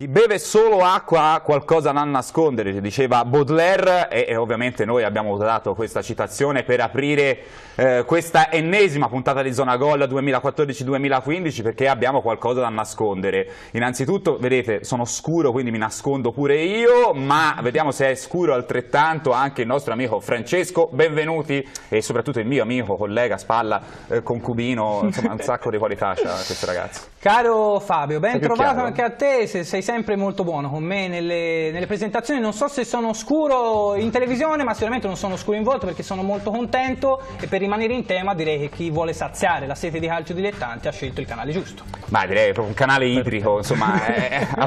Chi beve solo acqua ha qualcosa da nascondere, diceva Baudelaire, e ovviamente noi abbiamo usato questa citazione per aprire questa ennesima puntata di Zona Gol 2014-2015 perché abbiamo qualcosa da nascondere. Innanzitutto, vedete, sono scuro, quindi mi nascondo pure io, ma vediamo se è scuro altrettanto anche il nostro amico Francesco. Benvenuti, e soprattutto il mio amico, collega, spalla, concubino, insomma un sacco di qualità c'ha questo ragazzo. Caro Fabio, ben trovato anche a te, sei sempre molto buono con me nelle presentazioni. Non so se sono scuro in televisione, ma sicuramente non sono scuro in volto perché sono molto contento, e per rimanere in tema direi che chi vuole saziare la sete di calcio dilettante ha scelto il canale giusto. Ma direi proprio un canale idrico, insomma, a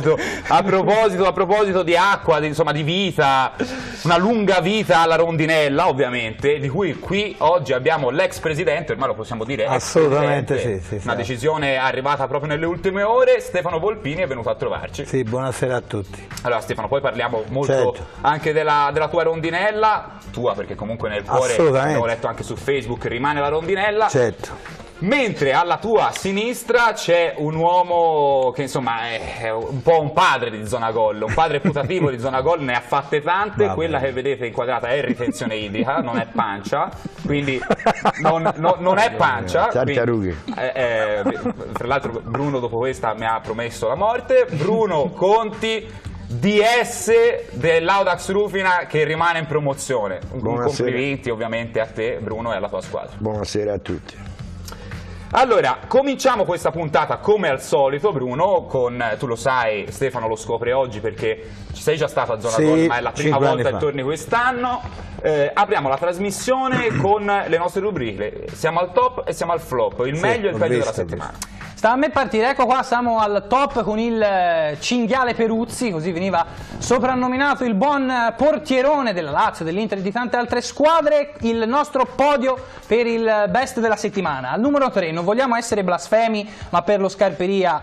proposito di acqua, di vita, una lunga vita alla rondinella ovviamente, di cui qui oggi abbiamo l'ex presidente, ormai lo possiamo dire, assolutamente sì, una decisione arrivata proprio nelle ultime ore. Stefano Volpini è venuto a trovarci. Sì, buonasera a tutti. Allora Stefano, poi parliamo molto anche della tua rondinella, tua perché comunque nel cuore, abbiamo letto anche su Facebook, rimane la rondinella. Certo. Mentre alla tua sinistra c'è un uomo che insomma è un po' un padre di Zona Gol, un padre putativo di Zona Gol, ne ha fatte tante. Quella che vedete inquadrata è ritenzione idrica, non è pancia, quindi non è pancia. Quindi, tra l'altro Bruno dopo questa mi ha promesso la morte. Bruno Conti, DS dell'Audax Rufina, che rimane in promozione. Complimenti ovviamente a te Bruno e alla tua squadra. Buonasera a tutti. Allora, cominciamo questa puntata come al solito, Bruno, con, tu lo sai, Stefano lo scopre oggi perché ci sei già stato a Zona Gol, ma è la prima volta che torni quest'anno. Apriamo la trasmissione con le nostre rubriche, siamo al top e siamo al flop, il meglio e il peggio della settimana. Sta a me partire, ecco qua, siamo al top con il cinghiale Peruzzi, così veniva soprannominato il buon portierone della Lazio, dell'Inter e di tante altre squadre. Il nostro podio per il best della settimana. Al numero 3, non vogliamo essere blasfemi, ma per lo Scarperia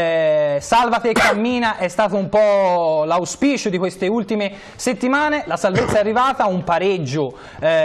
salvate e cammina è stato un po' l'auspicio di queste ultime settimane. La salvezza è arrivata, un pareggio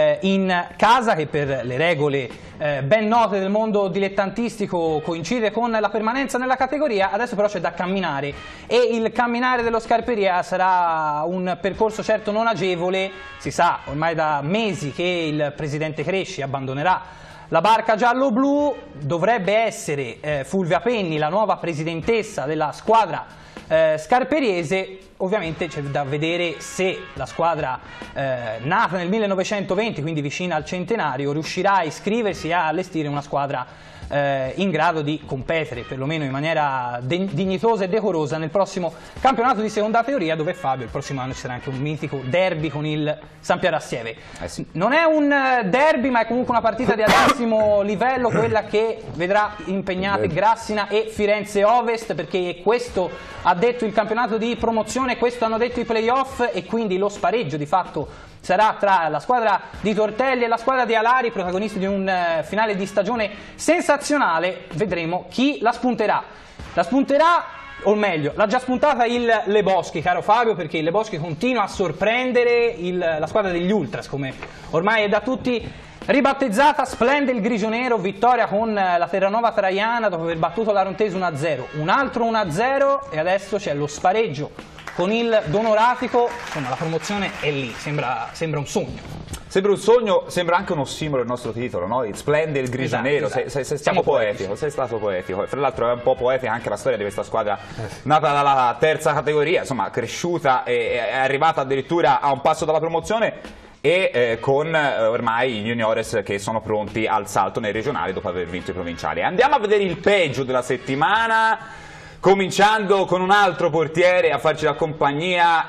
in casa che per le regole ben note del mondo dilettantistico coincide con la permanenza nella categoria. Adesso però c'è da camminare, e il camminare dello Scarperia sarà un percorso certo non agevole. Si sa ormai da mesi che il presidente Cresci abbandonerà la barca giallo-blu. Dovrebbe essere Fulvia Penni la nuova presidentessa della squadra scarperiese. Ovviamente c'è da vedere se la squadra nata nel 1920, quindi vicina al centenario, riuscirà a iscriversi e a allestire una squadra in grado di competere perlomeno in maniera dignitosa e decorosa nel prossimo campionato di seconda categoria, dove Fabio il prossimo anno ci sarà anche un mitico derby con il San Piero Assieve. Non è un derby, ma è comunque una partita di altissimo livello, quella che vedrà impegnate Grassina e Firenze Ovest, perché questo ha detto il campionato di promozione, questo hanno detto i playoff, e quindi lo spareggio di fatto sarà tra la squadra di Tortelli e la squadra di Alari, protagonisti di un finale di stagione sensazionale. Vedremo chi la spunterà. La spunterà, o meglio, l'ha già spuntata il Le Boschi, caro Fabio, perché il Le Boschi continua a sorprendere la squadra degli Ultras, come ormai è da tutti ribattezzata. Splende il grigio-nero, vittoria con la Terranova Traiana dopo aver battuto l'Arontese 1-0, un altro 1-0, e adesso c'è lo spareggio con il Donoratico. Insomma, la promozione è lì, sembra un sogno. Sembra un sogno, sembra anche un ossimoro il nostro titolo, no? Splende il grigio nero, siamo poetico, sei stato poetico. Fra l'altro è un po' poetica anche la storia di questa squadra nata dalla terza categoria, insomma cresciuta e è arrivata addirittura a un passo dalla promozione, e con ormai i juniores che sono pronti al salto nei regionali dopo aver vinto i provinciali. Andiamo a vedere il peggio della settimana, cominciando con un altro portiere a farci la compagnia,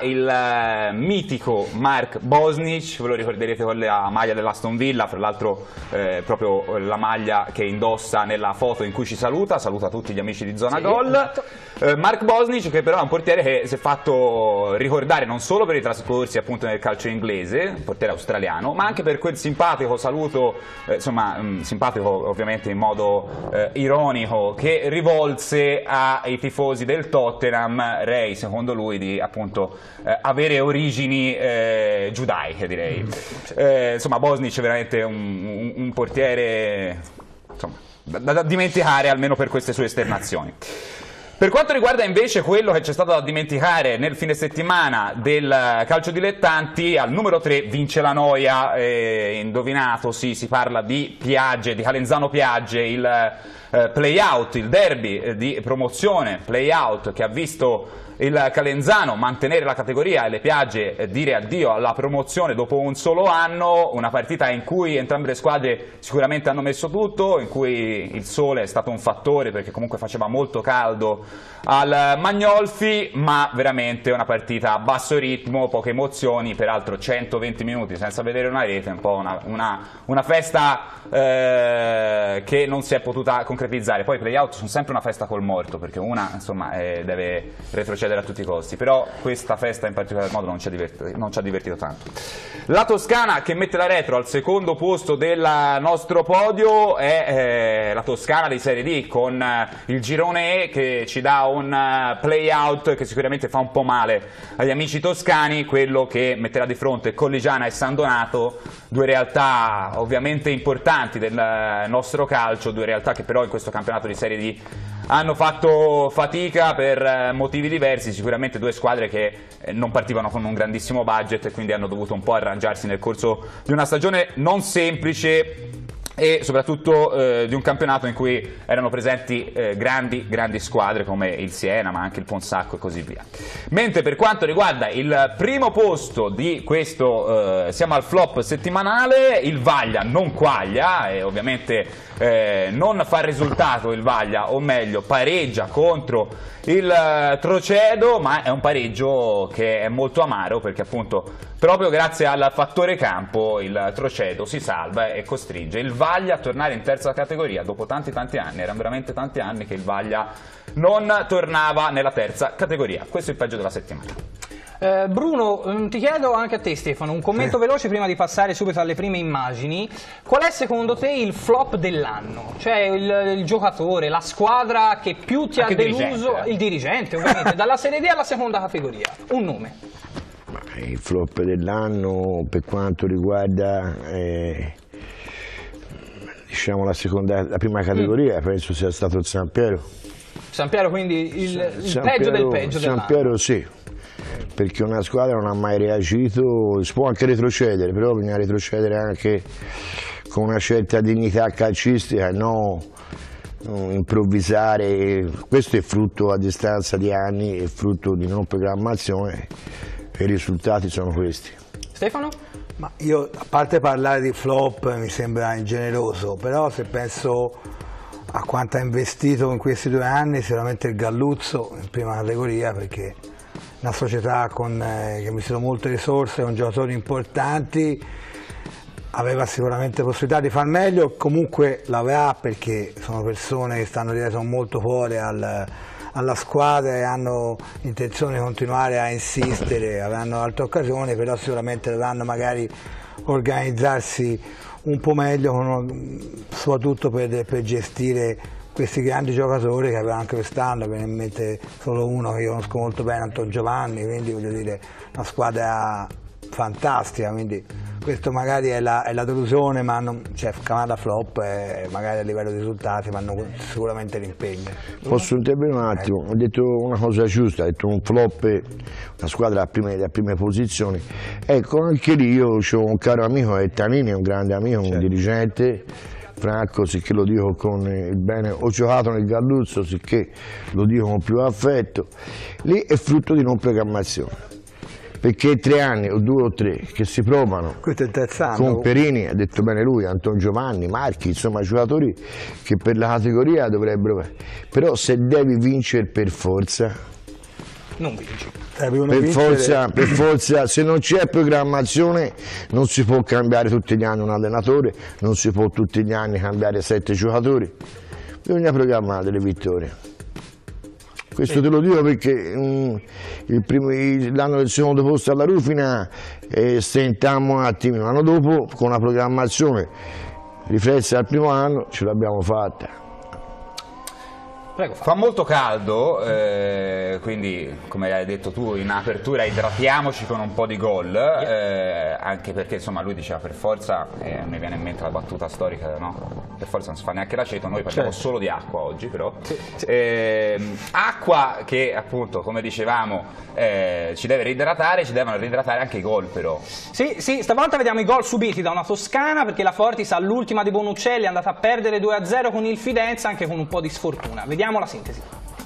il mitico Mark Bosnich. Ve lo ricorderete con la maglia dell'Aston Villa, fra l'altro proprio la maglia che indossa nella foto in cui ci saluta tutti gli amici di Zona Gol. Mark Bosnich, che però è un portiere che si è fatto ricordare non solo per i trascorsi appunto nel calcio inglese, un portiere australiano, ma anche per quel simpatico saluto, simpatico ovviamente in modo ironico, che rivolse ai tifosi del Tottenham, rei secondo lui di appunto avere origini giudaiche, direi. Insomma, Bosnich è veramente un portiere, insomma, da dimenticare almeno per queste sue esternazioni. Per quanto riguarda invece quello che c'è stato da dimenticare nel fine settimana del calcio dilettanti, al numero 3 vince la noia, indovinato, sì, si parla di Piagge, di Calenzano Piagge, il play-out, il derby di promozione, play-out che ha visto il Calenzano mantenere la categoria e le Piagge dire addio alla promozione dopo un solo anno, una partita in cui entrambe le squadre sicuramente hanno messo tutto, in cui il sole è stato un fattore perché comunque faceva molto caldo al Magnolfi, ma veramente una partita a basso ritmo, poche emozioni, peraltro 120 minuti senza vedere una rete, un po' una festa che non si è potuta concretizzare. Poi i play-out sono sempre una festa col morto, perché una insomma deve retrocedere a tutti i costi, però questa festa in particolar modo non ci ha divertito tanto. La Toscana che mette la retro al secondo posto del nostro podio è la Toscana di Serie D, con il girone E che ci dà un play-out che sicuramente fa un po' male agli amici toscani, quello che metterà di fronte Colligiana e San Donato, due realtà ovviamente importanti del nostro calcio, due realtà che però in questo campionato di Serie D hanno fatto fatica per motivi diversi, sicuramente due squadre che non partivano con un grandissimo budget e quindi hanno dovuto un po' arrangiarsi nel corso di una stagione non semplice e soprattutto di un campionato in cui erano presenti grandi squadre come il Siena, ma anche il Ponsacco e così via. Mentre per quanto riguarda il primo posto di questo, siamo al flop settimanale, il Vaglia non quaglia e ovviamente non fa risultato il Vaglia, o meglio pareggia contro il Trocedo, ma è un pareggio che è molto amaro perché appunto proprio grazie al fattore campo il Trocedo si salva e costringe il Vaglia a tornare in terza categoria dopo tanti anni. Erano veramente tanti anni che il Vaglia non tornava nella terza categoria. Questo è il peggio della settimana. Bruno, ti chiedo anche a te Stefano un commento veloce prima di passare subito alle prime immagini. Qual è secondo te il flop dell'anno? Cioè il giocatore, la squadra che più ti ha deluso, il dirigente ovviamente, dalla Serie D alla seconda categoria, un nome. Il flop dell'anno per quanto riguarda diciamo la prima categoria, penso sia stato il San Piero. San Piero quindi il peggio del peggio dell'anno. San Piero sì, perché una squadra non ha mai reagito, si può anche retrocedere, però bisogna retrocedere anche con una certa dignità calcistica, no improvvisare. Questo è frutto a distanza di anni, è frutto di non programmazione e i risultati sono questi. Stefano? Ma io, a parte parlare di flop, mi sembra ingeneroso, però se penso a quanto ha investito in questi 2 anni, sicuramente il Galluzzo in prima categoria, perché una società che ha investito molte risorse, con giocatori importanti, aveva sicuramente possibilità di far meglio, comunque l'avrà perché sono persone che stanno dietro molto fuori alla squadra e hanno intenzione di continuare a insistere, avranno altre occasioni, però sicuramente dovranno magari organizzarsi un po' meglio, soprattutto per gestire questi grandi giocatori che avevano anche quest'anno, viene in mente solo uno che io conosco molto bene, Anton Giovanni, quindi voglio dire una squadra fantastica, quindi questo magari è la delusione, ma non, cioè chiamata flop magari a livello di risultati, ma non sicuramente l'impegno. Posso intervenire un attimo? Ho detto una cosa giusta, ho detto un flop, una squadra a prime posizioni. Ecco, anche lì io ho un caro amico, è Tanini, è un grande amico, un dirigente, Franco, sicché lo dico con il bene, ho giocato nel Galluzzo, sicché lo dico con più affetto, lì è frutto di non programmazione. Perché 3 anni o 2 o 3 che si provano con Perini, ha detto bene lui, Anton Giovanni, Marchi, insomma giocatori che per la categoria dovrebbero, però se devi vincere per forza, non vinci. Per forza, se non c'è programmazione non si può cambiare tutti gli anni un allenatore, non si può tutti gli anni cambiare 7 giocatori, bisogna programmare le vittorie. Questo te lo dico perché l'anno del secondo posto alla Rufina stentammo un attimo, l'anno dopo con la programmazione riflessa al primo anno ce l'abbiamo fatta. Prego. Fa molto caldo, quindi come hai detto tu in apertura idratiamoci con un po' di gol, anche perché insomma lui diceva per forza, mi viene in mente la battuta storica, no? Per forza non si fa neanche l'aceto, noi parliamo solo di acqua oggi però. Acqua che appunto come dicevamo ci deve reidratare, ci devono reidratare anche i gol però. Sì, stavolta vediamo i gol subiti da una Toscana, perché la Fortis all'ultima di Bonuccelli è andata a perdere 2-0 con il Fidenza, anche con un po' di sfortuna. Vediamo la sintesi.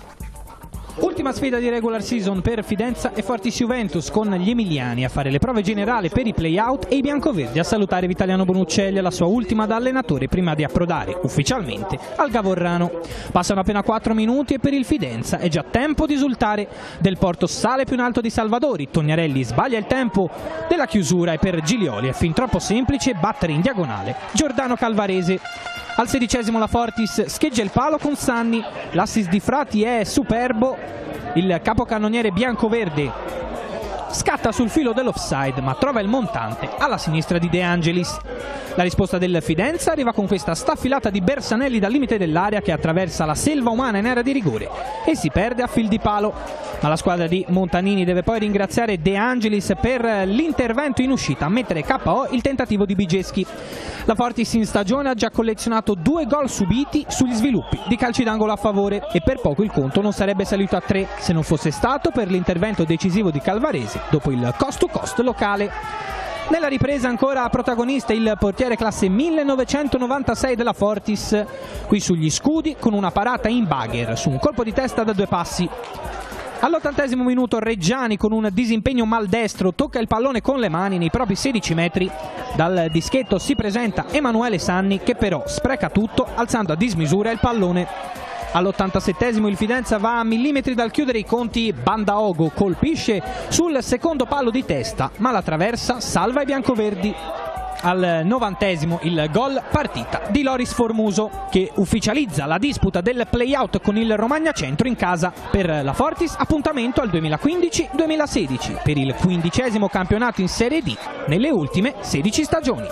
Ultima sfida di regular season per Fidenza e Fortis Juventus, con gli emiliani a fare le prove generali per i play-out e i biancoverdi a salutare Vitaliano Bonuccelli alla sua ultima da allenatore prima di approdare ufficialmente al Gavorrano. Passano appena 4 minuti e per il Fidenza è già tempo di esultare. Del Porto sale più in alto di Salvadori, Tognarelli sbaglia il tempo della chiusura e per Gilioli è fin troppo semplice battere in diagonale Giordano Calvarese. Al 16° la Fortis scheggia il palo con Sanni, l'assist di Frati è superbo, il capocannoniere biancoverde scatta sul filo dell'offside ma trova il montante alla sinistra di De Angelis. La risposta del Fidenza arriva con questa staffilata di Bersanelli dal limite dell'area che attraversa la selva umana in area di rigore e si perde a fil di palo. Ma la squadra di Montanini deve poi ringraziare De Angelis per l'intervento in uscita a mettere KO il tentativo di Bigeschi. La Fortis in stagione ha già collezionato 2 gol subiti sugli sviluppi di calci d'angolo a favore e per poco il conto non sarebbe salito a 3 se non fosse stato per l'intervento decisivo di Calvarese dopo il cost to cost locale. Nella ripresa ancora protagonista il portiere classe 1996 della Fortis, qui sugli scudi con una parata in bagher su un colpo di testa da 2 passi. All'80° minuto Reggiani con un disimpegno maldestro tocca il pallone con le mani nei propri 16 metri. Dal dischetto si presenta Emanuele Sanni che però spreca tutto alzando a dismisura il pallone. All'87° il Fidenza va a millimetri dal chiudere i conti, Bandaogo colpisce sul secondo palo di testa ma la traversa salva i biancoverdi. Al 90° il gol partita di Loris Formuso che ufficializza la disputa del play-out con il Romagna Centro in casa. Per la Fortis appuntamento al 2015-2016 per il 15° campionato in Serie D nelle ultime 16 stagioni.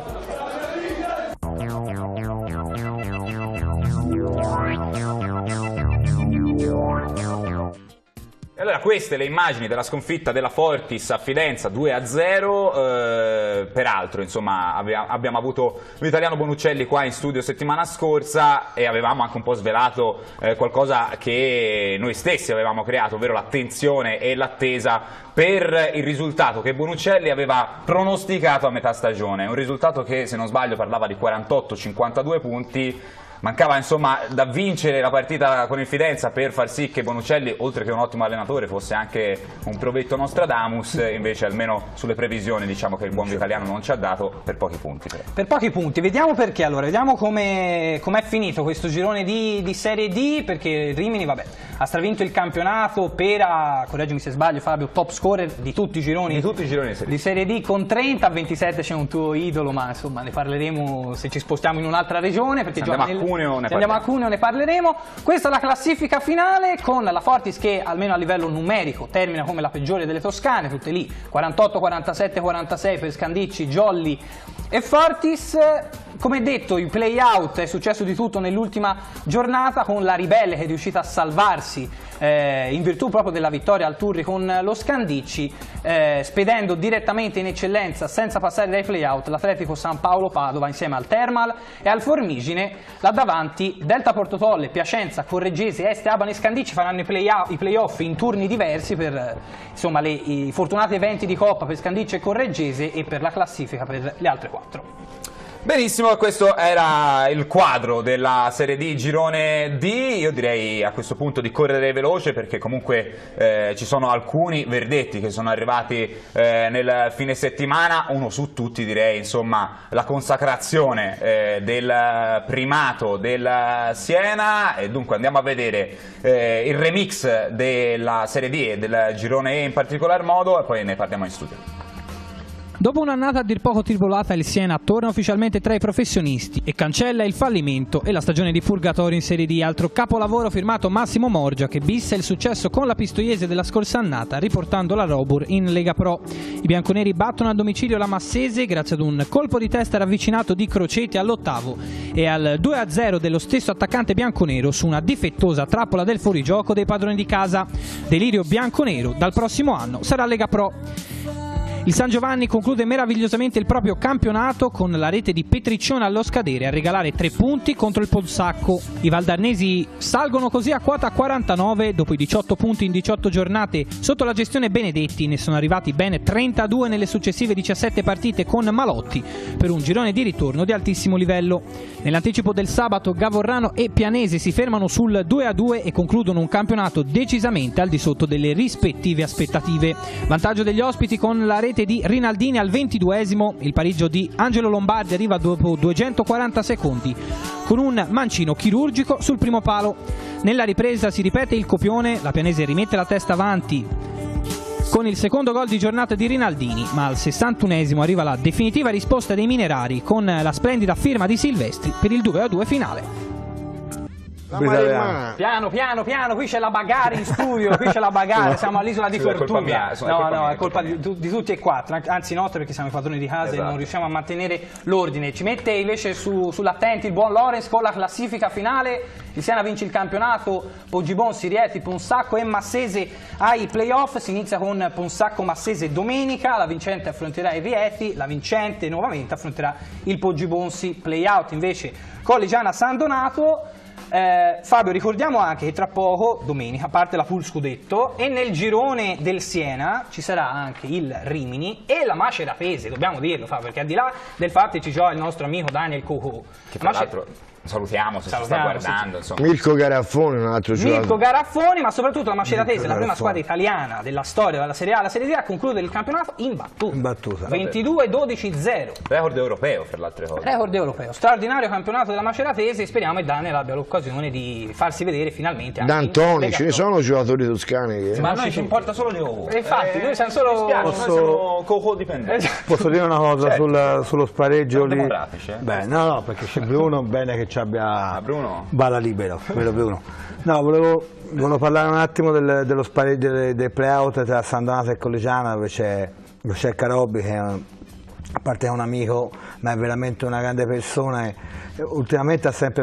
E allora queste le immagini della sconfitta della Fortis a Fidenza 2-0, peraltro insomma abbiamo avuto Vitaliano Bonuccelli qua in studio settimana scorsa e avevamo anche un po' svelato qualcosa che noi stessi avevamo creato, ovvero l'attenzione e l'attesa per il risultato che Bonuccelli aveva pronosticato a metà stagione, un risultato che se non sbaglio parlava di 48-52 punti. Mancava insomma da vincere la partita con il Fidenza per far sì che Bonuccelli, oltre che un ottimo allenatore, fosse anche un provetto Nostradamus, invece almeno sulle previsioni diciamo che il buon Vitaliano non ci ha dato per pochi punti. Però. Per pochi punti, vediamo perché allora, vediamo com'è finito questo girone di Serie D, perché Rimini vabbè, ha stravinto il campionato, Pera, correggimi se sbaglio Fabio, top scorer di tutti i gironi, di Serie D con 30, a 27 c'è un tuo idolo, ma insomma ne parleremo se ci spostiamo in un'altra regione, perché se andiamo Benissimo, questo era il quadro della Serie D Girone D. Io direi a questo punto di correre veloce perché comunque ci sono alcuni verdetti che sono arrivati nel fine settimana, uno su tutti direi insomma la consacrazione del primato del Siena, e dunque andiamo a vedere il remix della Serie D e del Girone E in particolar modo e poi ne parliamo in studio. Dopo un'annata a dir poco tribolata, il Siena torna ufficialmente tra i professionisti e cancella il fallimento e la stagione di purgatorio in Serie D. Altro capolavoro firmato Massimo Morgia, che bissa il successo con la Pistoiese della scorsa annata, riportando la Robur in Lega Pro. I bianconeri battono a domicilio la Massese grazie ad un colpo di testa ravvicinato di Croceti all'8° e al 2-0 dello stesso attaccante bianconero su una difettosa trappola del fuorigioco dei padroni di casa. Delirio bianconero, dal prossimo anno sarà Lega Pro. Il San Giovanni conclude meravigliosamente il proprio campionato con la rete di Petriccione allo scadere a regalare 3 punti contro il Polsacco. I valdarnesi salgono così a quota 49 dopo i 18 punti in 18 giornate. Sotto la gestione Benedetti ne sono arrivati ben 32 nelle successive 17 partite con Malotti per un girone di ritorno di altissimo livello. Nell'anticipo del sabato Gavorrano e Pianese si fermano sul 2-2 e concludono un campionato decisamente al di sotto delle rispettive aspettative. Vantaggio degli ospiti con la rete di Rinaldini al 22°, il pareggio di Angelo Lombardi arriva dopo 240 secondi con un mancino chirurgico sul primo palo. Nella ripresa si ripete il copione, la Pianese rimette la testa avanti con il secondo gol di giornata di Rinaldini, ma al 61° arriva la definitiva risposta dei minerari con la splendida firma di Silvestri per il 2-2 finale. Piano, qui c'è la bagarre in studio, qui c'è la bagarre, siamo all'isola di Tortuga. No, è colpa di tutti e quattro, anzi nostra, perché siamo i padroni di casa e non riusciamo a mantenere l'ordine. Ci mette invece sull'attenti il buon Lorenz con la classifica finale. Il Siena vince il campionato, Poggibonsi, Rieti, Ponsacco e Massese ai playoff. Si inizia con Ponsacco-Massese domenica, la vincente affronterà il Rieti, la vincente nuovamente affronterà il Poggibonsi. Playout invece Collegiana-San Donato. Fabio, ricordiamo anche che tra poco, domenica, parte la Pool Scudetto e nel girone del Siena ci sarà anche il Rimini e la Maceratese, dobbiamo dirlo, Fabio, perché al di là del fatto che ci gioca il nostro amico Daniel Coco, che tra l'altro salutiamo se ci sta guardando, insomma. Mirko Garaffoni, un altro giocatore. Mirko Garaffoni, ma soprattutto la Maceratese, la prima squadra italiana della storia della Serie A alla Serie D, a concludere il campionato imbattuta. 22-12-0. Record europeo, per l'altre cose. Record europeo. Straordinario campionato della Maceratese, speriamo che Daniel abbia l'occasione di farsi vedere finalmente anche D'Antoni, ce ne sono giocatori toscani che... Ma a noi ci importa solo di Coco. Infatti, noi siamo solo... Noi siamo Coco dipendenti. Posso dire una cosa sullo spareggio lì? Beh, no, perché c'è Bruno, bene che ci abbia Bruno? balla libero, quello Bruno. No, volevo parlare un attimo dello spareggio del playout tra San Donato e Collegiana, dove c'è Carobbi, che a parte è un amico, ma è veramente una grande persona e ultimamente ha sempre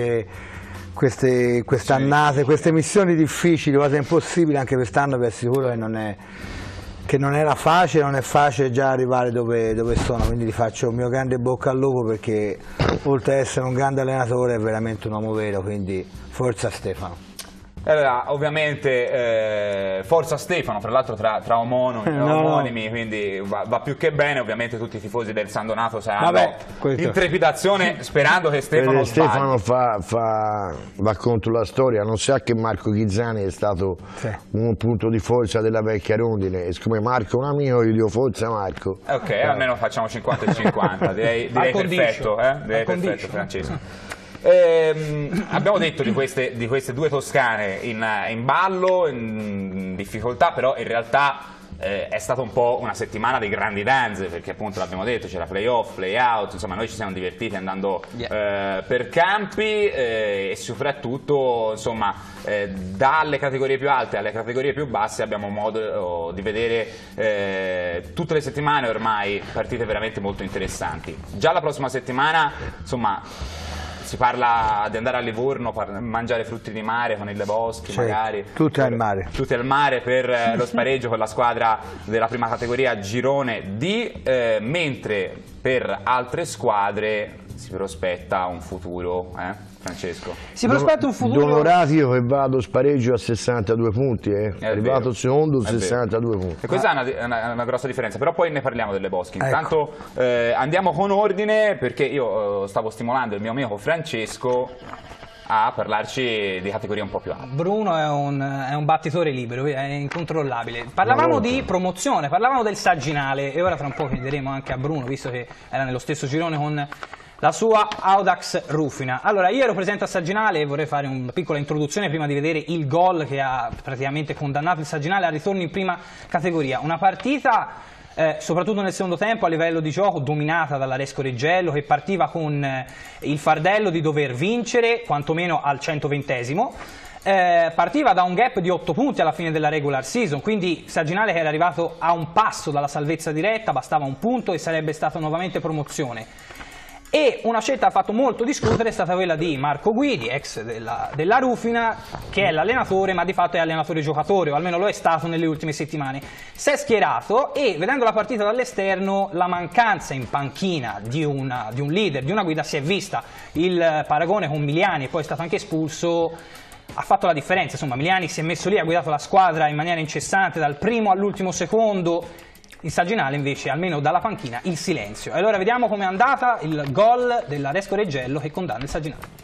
queste annate, queste missioni difficili, quasi impossibili. Anche quest'anno vi assicuro che non era facile, non è facile già arrivare dove sono, quindi gli faccio un mio grande bocca al lupo, perché oltre ad essere un grande allenatore è veramente un uomo vero, quindi forza Stefano. Allora, ovviamente forza Stefano, tra l'altro tra omonimi, quindi va più che bene. Ovviamente tutti i tifosi del San Donato saranno in trepidazione sperando che Stefano Stefano va contro la storia, non sa che Marco Ghizzani è stato un punto di forza della vecchia rondine, e siccome Marco è un amico io dico forza Marco. Ok, almeno facciamo 50 e 50, direi perfetto, direi perfetto Francesco. Abbiamo detto di queste due toscane in ballo, in difficoltà, però in realtà è stata un po' una settimana di grandi danze, perché appunto l'abbiamo detto, c'era playoff, playout, insomma noi ci siamo divertiti andando per campi e soprattutto insomma dalle categorie più alte alle categorie più basse abbiamo modo di vedere tutte le settimane ormai partite veramente molto interessanti. Già la prossima settimana insomma si parla di andare a Livorno, mangiare frutti di mare con il Boschi, magari. Tutti al mare. Tutti al mare per lo spareggio con la squadra della prima categoria girone D, mentre per altre squadre si prospetta un futuro, Francesco? Si prospetta un futuro... Donoratio che va allo spareggio a 62 punti, è arrivato il secondo, 62 punti. E questa è una grossa differenza, però poi ne parliamo delle Boschi. Intanto andiamo con ordine, perché io stavo stimolando il mio amico Francesco a parlarci di categorie un po' più alte. Bruno è un battitore libero, è incontrollabile. Parlavamo di promozione, parlavamo del Sagginale e ora tra un po' chiederemo anche a Bruno, visto che era nello stesso girone con la sua Audax Rufina. Allora, io ero presente a Sagginale e vorrei fare una piccola introduzione prima di vedere il gol che ha praticamente condannato il Sagginale al ritorno in prima categoria. Una partita soprattutto nel secondo tempo a livello di gioco dominata dall'Aresco Reggello, che partiva con il fardello di dover vincere quantomeno al 120esimo. Partiva da un gap di 8 punti alla fine della regular season, quindi Saginale che era arrivato a un passo dalla salvezza diretta, bastava un punto e sarebbe stata nuovamente promozione. E una scelta ha fatto molto discutere è stata quella di Marco Guidi, ex della Rufina, che è l'allenatore, ma di fatto è allenatore giocatore, o almeno lo è stato nelle ultime settimane. Si è schierato e, vedendo la partita dall'esterno, la mancanza in panchina di un leader, di una guida si è vista. Il paragone con Miliani, e poi è stato anche espulso, ha fatto la differenza. Insomma, Miliani si è messo lì, ha guidato la squadra in maniera incessante dal primo all'ultimo secondo. Il Saginale invece, almeno dalla panchina, il silenzio. E allora vediamo com'è andata il gol dell'Aresco Reggello che condanna il Saginale.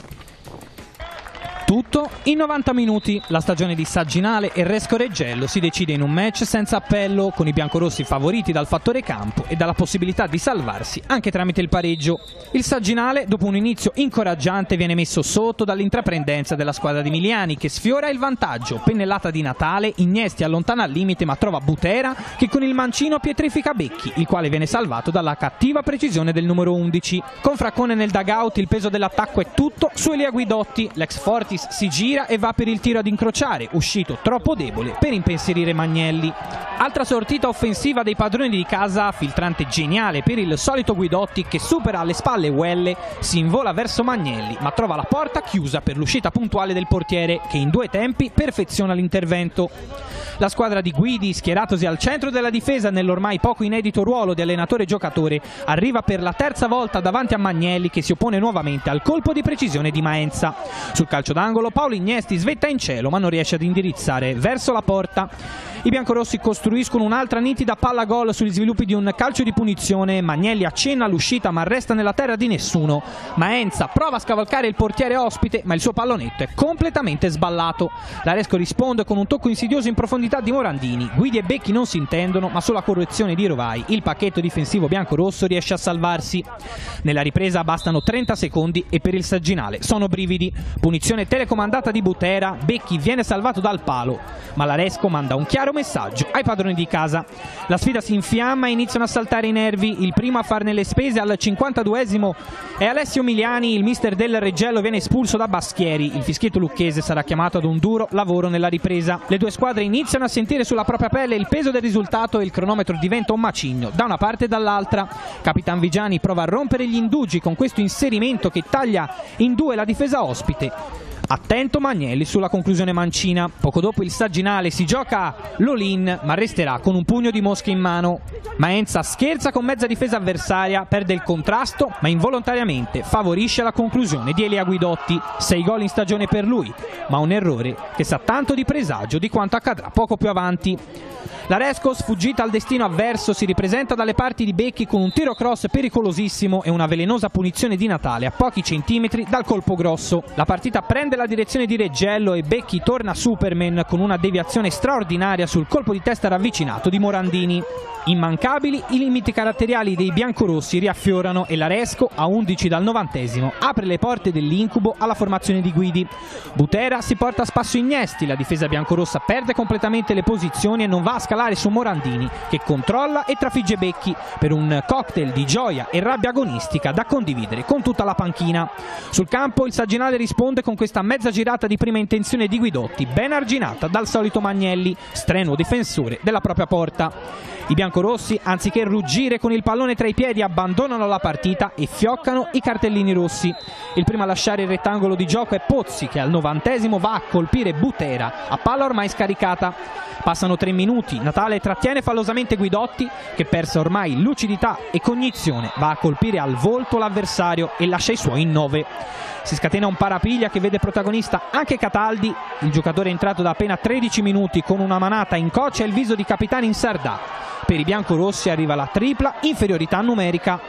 Tutto in 90 minuti. La stagione di Saginale e Resco Reggello si decide in un match senza appello, con i biancorossi favoriti dal fattore campo e dalla possibilità di salvarsi anche tramite il pareggio. Il Saginale, dopo un inizio incoraggiante, viene messo sotto dall'intraprendenza della squadra di Miliani, che sfiora il vantaggio. Pennellata di Natale, Iniesti allontana al limite ma trova Butera, che con il mancino pietrifica Becchi, il quale viene salvato dalla cattiva precisione del numero 11. Con Fraccone nel dugout, il peso dell'attacco è tutto su Elia Guidotti. L'ex Fortis si gira e va per il tiro ad incrociare, uscito troppo debole per impensierire Magnelli. Altra sortita offensiva dei padroni di casa, filtrante geniale per il solito Guidotti, che supera alle spalle Welle, si invola verso Magnelli ma trova la porta chiusa per l'uscita puntuale del portiere, che in 2 tempi perfeziona l'intervento. La squadra di Guidi, schieratosi al centro della difesa nell'ormai poco inedito ruolo di allenatore-giocatore, arriva per la terza volta davanti a Magnelli, che si oppone nuovamente al colpo di precisione di Maenza. Sul calcio d'angolo Paolo Iniesti svetta in cielo ma non riesce ad indirizzare verso la porta. I biancorossi costruiscono un'altra nitida palla gol sugli sviluppi di un calcio di punizione. Magnelli accenna all'uscita ma resta nella terra di nessuno. Maenza prova a scavalcare il portiere ospite, ma il suo pallonetto è completamente sballato. L'Aresco risponde con un tocco insidioso in profondità di Morandini. Guidi e Becchi non si intendono, ma sulla correzione di Rovai il pacchetto difensivo biancorosso riesce a salvarsi. Nella ripresa bastano 30 secondi e per il Saginale sono brividi. Punizione telecomandata di Butera, Becchi viene salvato dal palo, ma l'Aresco manda un chiaro messaggio ai padroni di casa. La sfida si infiamma e iniziano a saltare i nervi. Il primo a farne le spese al 52esimo è Alessio Miliani. Il mister del Reggello viene espulso da Baschieri. Il fischietto lucchese sarà chiamato ad un duro lavoro nella ripresa. Le due squadre iniziano a sentire sulla propria pelle il peso del risultato e il cronometro diventa un macigno da una parte e dall'altra. Capitan Vigiani prova a rompere gli indugi con questo inserimento che taglia in 2 la difesa ospite. Attento Magnelli sulla conclusione mancina. Poco dopo il Saginale si gioca l'all-in ma resterà con un pugno di mosche in mano. Maenza scherza con mezza difesa avversaria, perde il contrasto ma involontariamente favorisce la conclusione di Elia Guidotti. 6 gol in stagione per lui, ma un errore che sa tanto di presagio di quanto accadrà poco più avanti. L'Aresco, sfuggita al destino avverso, si ripresenta dalle parti di Becchi con un tiro cross pericolosissimo e una velenosa punizione di Natale a pochi centimetri dal colpo grosso. La partita prende la direzione di Reggello e Becchi torna Superman con una deviazione straordinaria sul colpo di testa ravvicinato di Morandini. Immancabili i limiti caratteriali dei biancorossi riaffiorano e l'Aresco, a 11 dal 90esimo, apre le porte dell'incubo alla formazione di Guidi. Butera si porta a spasso Iniesti, la difesa biancorossa perde completamente le posizioni e non va a scalare su Morandini, che controlla e trafigge Becchi per un cocktail di gioia e rabbia agonistica da condividere con tutta la panchina. Sul campo il Saginale risponde con questa mezza girata di prima intenzione di Guidotti, ben arginata dal solito Magnelli, strenuo difensore della propria porta. I biancorossi, anziché ruggire con il pallone tra i piedi, abbandonano la partita e fioccano i cartellini rossi. Il primo a lasciare il rettangolo di gioco è Pozzi, che al 90esimo va a colpire Butera, a palla ormai scaricata. Passano 3 minuti, Natale trattiene fallosamente Guidotti, che persa ormai lucidità e cognizione, va a colpire al volto l'avversario e lascia i suoi in 9. Si scatena un parapiglia che vede protagonista anche Cataldi. Il giocatore è entrato da appena 13 minuti con una manata incoccia e il viso di Capitani in Sardà. Per i biancorossi arriva la tripla inferiorità numerica.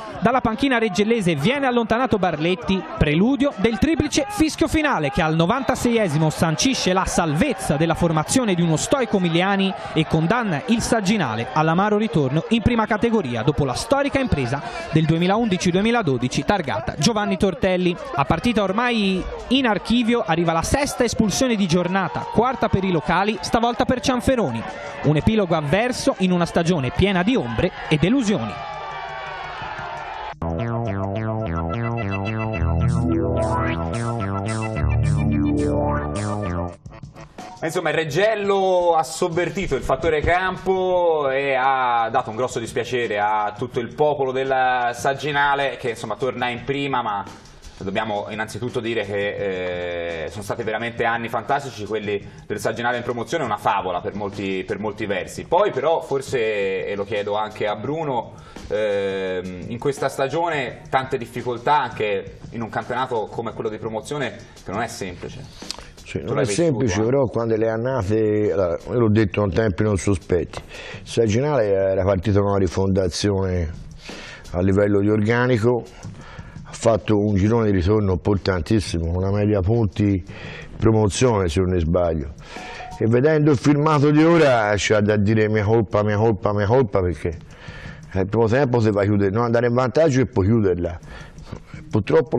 Dalla panchina reggellese viene allontanato Barletti, preludio del triplice fischio finale che al 96esimo sancisce la salvezza della formazione di uno stoico Miliani e condanna il Sagginale all'amaro ritorno in prima categoria dopo la storica impresa del 2011-2012 targata Giovanni Tortelli. A partita ormai in archivio arriva la sesta espulsione di giornata, quarta per i locali, stavolta per Cianferoni. Un epilogo avverso in una stagione piena di ombre e delusioni. Insomma, il Reggello ha sovvertito il fattore campo e ha dato un grosso dispiacere a tutto il popolo del Sagginale, che insomma torna in prima, ma dobbiamo innanzitutto dire che sono stati veramente anni fantastici quelli del Sagginale in promozione, una favola per molti versi. Poi però forse, e lo chiedo anche a Bruno, in questa stagione tante difficoltà anche in un campionato come quello di promozione che non è semplice. Sì, non è semplice, però quando le annate, io l'ho detto in tempi non sospetti, il Sagginale era partito con una rifondazione a livello di organico, ha fatto un girone di ritorno importantissimo, una media punti promozione se non ne sbaglio, e vedendo il filmato di ora c'è da dire mia colpa perché al primo tempo si va a chiudere, non andare in vantaggio e poi chiuderla. Purtroppo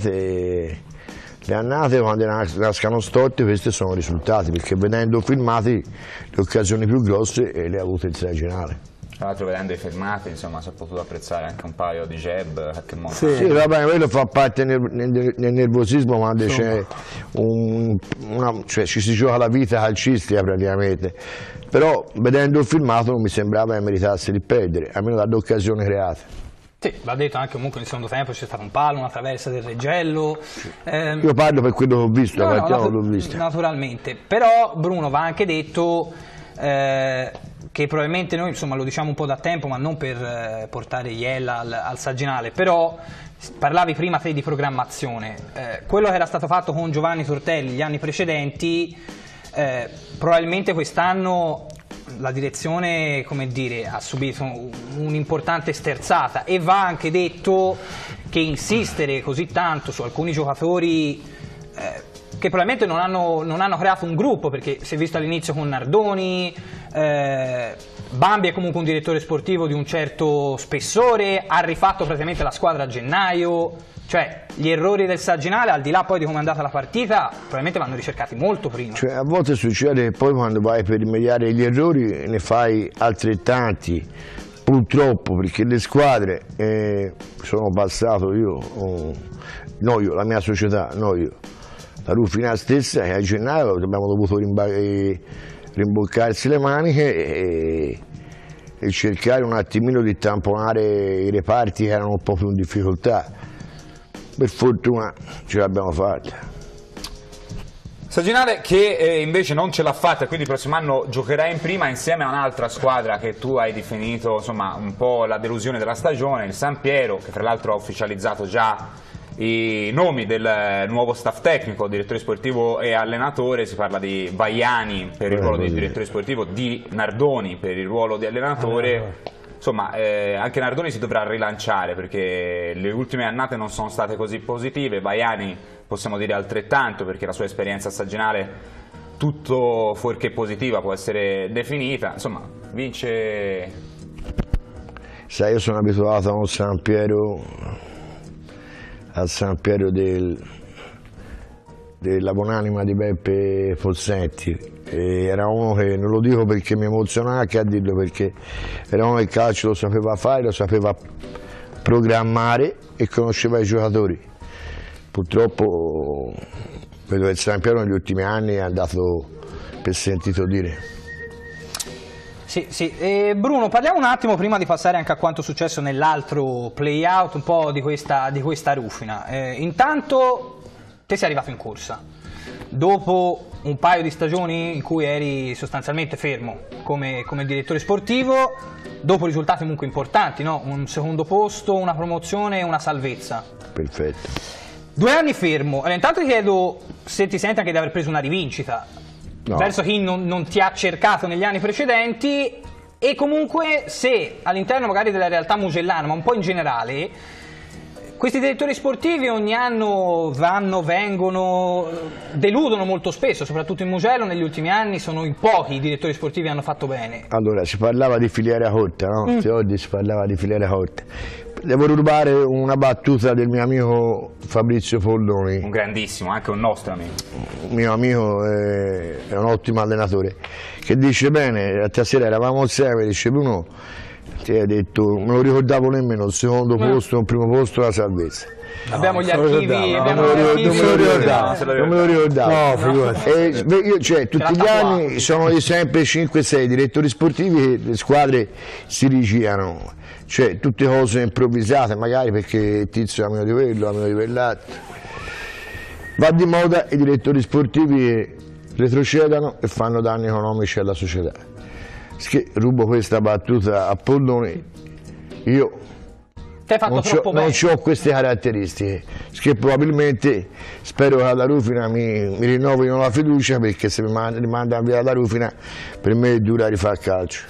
le annate quando nascono storte questi sono risultati, perché vedendo filmati le occasioni più grosse le ha avute il Sagginale. Tra l'altro vedendo i filmati insomma si è potuto apprezzare anche un paio di jab, qualche modo. Sì, vabbè, quello fa parte nel nervosismo quando c'è cioè ci si gioca la vita calcistica praticamente, però vedendo il filmato non mi sembrava che meritasse di perdere, almeno dalle occasioni create. Sì, va detto anche comunque nel secondo tempo c'è stato un palo, una traversa del Reggello. Io parlo per quello che ho visto, l'ho visto. Naturalmente, però Bruno va anche detto che probabilmente noi insomma lo diciamo un po' da tempo, ma non per portare Iella al Sagginale, però parlavi prima te di programmazione, quello che era stato fatto con Giovanni Tortelli gli anni precedenti, probabilmente quest'anno la direzione, come dire, ha subito un'importante sterzata, e va anche detto che insistere così tanto su alcuni giocatori che probabilmente non hanno creato un gruppo, perché si è visto all'inizio con Nardoni, Bambi è comunque un direttore sportivo di un certo spessore, ha rifatto praticamente la squadra a gennaio, cioè gli errori del Sagginale, al di là poi di come è andata la partita, probabilmente vanno ricercati molto prima. Cioè, a volte succede che poi quando vai per rimediare gli errori ne fai altrettanti, purtroppo, perché le squadre sono passato la mia società, la Rufina stessa, che a gennaio abbiamo dovuto rimboccarsi le maniche e cercare un attimino di tamponare i reparti che erano un po' più in difficoltà. Per fortuna ce l'abbiamo fatta. Sagginale che invece non ce l'ha fatta, quindi il prossimo anno giocherà in prima insieme a un'altra squadra che tu hai definito insomma un po' la delusione della stagione, il San Piero, che tra l'altro ha ufficializzato già i nomi del nuovo staff tecnico, direttore sportivo e allenatore. Si parla di Vaiani per il ruolo di direttore sportivo, di Nardoni per il ruolo di allenatore. Insomma, anche Nardoni si dovrà rilanciare perché le ultime annate non sono state così positive. Vaiani possiamo dire altrettanto, perché la sua esperienza a Sagginale tutto fuorché positiva può essere definita. Insomma, vince. Sai, io sono abituato a un San Piero, al San Piero della buonanima di Beppe Fossetti. Era uno che, non lo dico perché mi emoziona anche a dirlo, perché era uno che il calcio lo sapeva fare, lo sapeva programmare e conosceva i giocatori. Purtroppo vedo che il San Piero negli ultimi anni è andato per sentito dire. Sì. Bruno, parliamo un attimo prima di passare anche a quanto è successo nell'altro play-out, un po' di questa Rufina. Intanto te sei arrivato in corsa dopo un paio di stagioni in cui eri sostanzialmente fermo come direttore sportivo, dopo risultati comunque importanti, no? Un secondo posto, una promozione e una salvezza. Perfetto. 2 anni fermo. Allora, intanto ti chiedo se ti senti anche di aver preso una rivincita verso chi non ti ha cercato negli anni precedenti, E comunque se all'interno magari della realtà mugellana, ma un po' in generale, questi direttori sportivi ogni anno vanno, vengono, deludono molto spesso, soprattutto in Mugello negli ultimi anni sono in pochi i direttori sportivi che hanno fatto bene. Allora, si parlava di filiera corta, no? Oggi si parlava di filiera corta. Devo rubare una battuta del mio amico Fabrizio Folloni. Un grandissimo, anche un nostro amico. Un mio amico è un ottimo allenatore, che dice bene, stasera eravamo insieme, dice Bruno, ti ha detto, non me lo ricordavo nemmeno, il secondo posto, il primo posto, la salvezza. No, abbiamo gli archivi, non me lo ricordavo. No, cioè, tutti gli anni sono sempre 5-6 direttori sportivi che le squadre si rigirano, cioè tutte cose improvvisate, magari perché Tizio ha meno di quello, ha meno di quell'altro. Va di moda i direttori sportivi retrocedano e fanno danni economici alla società. Rubo questa battuta a Polloni, io non ho queste caratteristiche, che probabilmente spero che alla Rufina mi rinnovino la fiducia, perché se mi mandano via la Rufina per me è dura rifare calcio.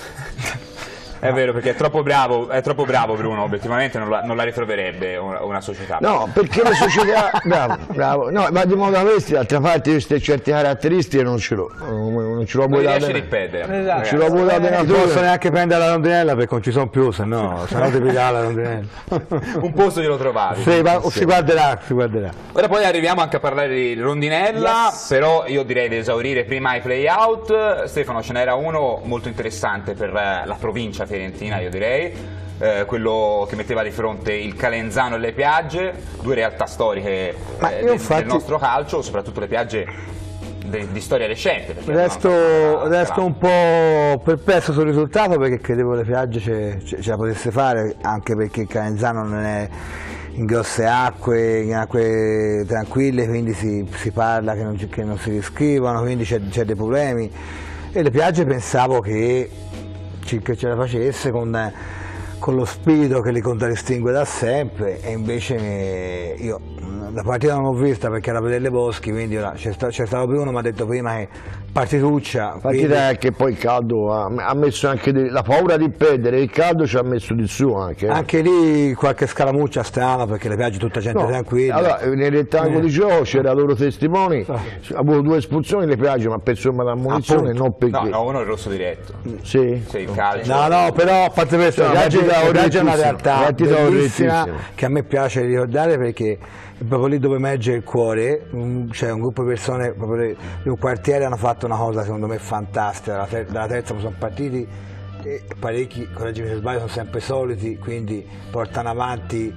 È vero, perché è troppo bravo Bruno, obiettivamente non la ritroverebbe una società. No, perché le società, bravo, no, ma di modo questi, d'altra parte queste certe caratteristiche non ce l'ho, non ce l'ho non riesce a ripetere. Esatto. Ce l'ho avuto non posso neanche prendere la rondinella perché non ci sono più, se no ti pigliare la rondinella. Un posto glielo trovate. Si guarderà. Ora poi arriviamo anche a parlare di rondinella, però io direi di esaurire prima i play-out. Stefano, ce n'era uno molto interessante per la provincia fiorentina, io direi, quello che metteva di fronte il Calenzano e le Piagge, due realtà storiche del nostro calcio, soprattutto le Piagge di storia recente. Resto un po' perplesso sul risultato, perché credevo le Piagge ce la potesse fare, anche perché il Calenzano non è in grosse acque, in acque tranquille, quindi si parla che non si riscrivono, quindi c'è dei problemi, e le Piagge pensavo che ce la facesse con lo spirito che li contraddistingue da sempre, e invece io la partita non l'ho vista perché era per delle Boschi, quindi c'è stato Bruno, mi ha detto prima che partituccia. Partita che poi il caldo ha messo anche la paura di perdere, il caldo ci ha messo di su anche. Anche lì qualche scaramuccia strana, perché le Piagge tutta gente tranquilla. Allora, nel rettangolo di gioco c'era loro testimoni, ha avuto 2 espulsioni le Piagge, ma per somma la munizione, non perché. No, uno è rosso diretto. Sì, il calcio. No, però a parte questo, la Piagge è una realtà bellissima che a me piace ricordare, perché proprio lì dove emerge il cuore, c'è un gruppo di persone proprio di un quartiere hanno fatto una cosa secondo me fantastica. Dalla terza sono partiti e parecchi, correggimi se sbaglio, sono sempre soliti, quindi portano avanti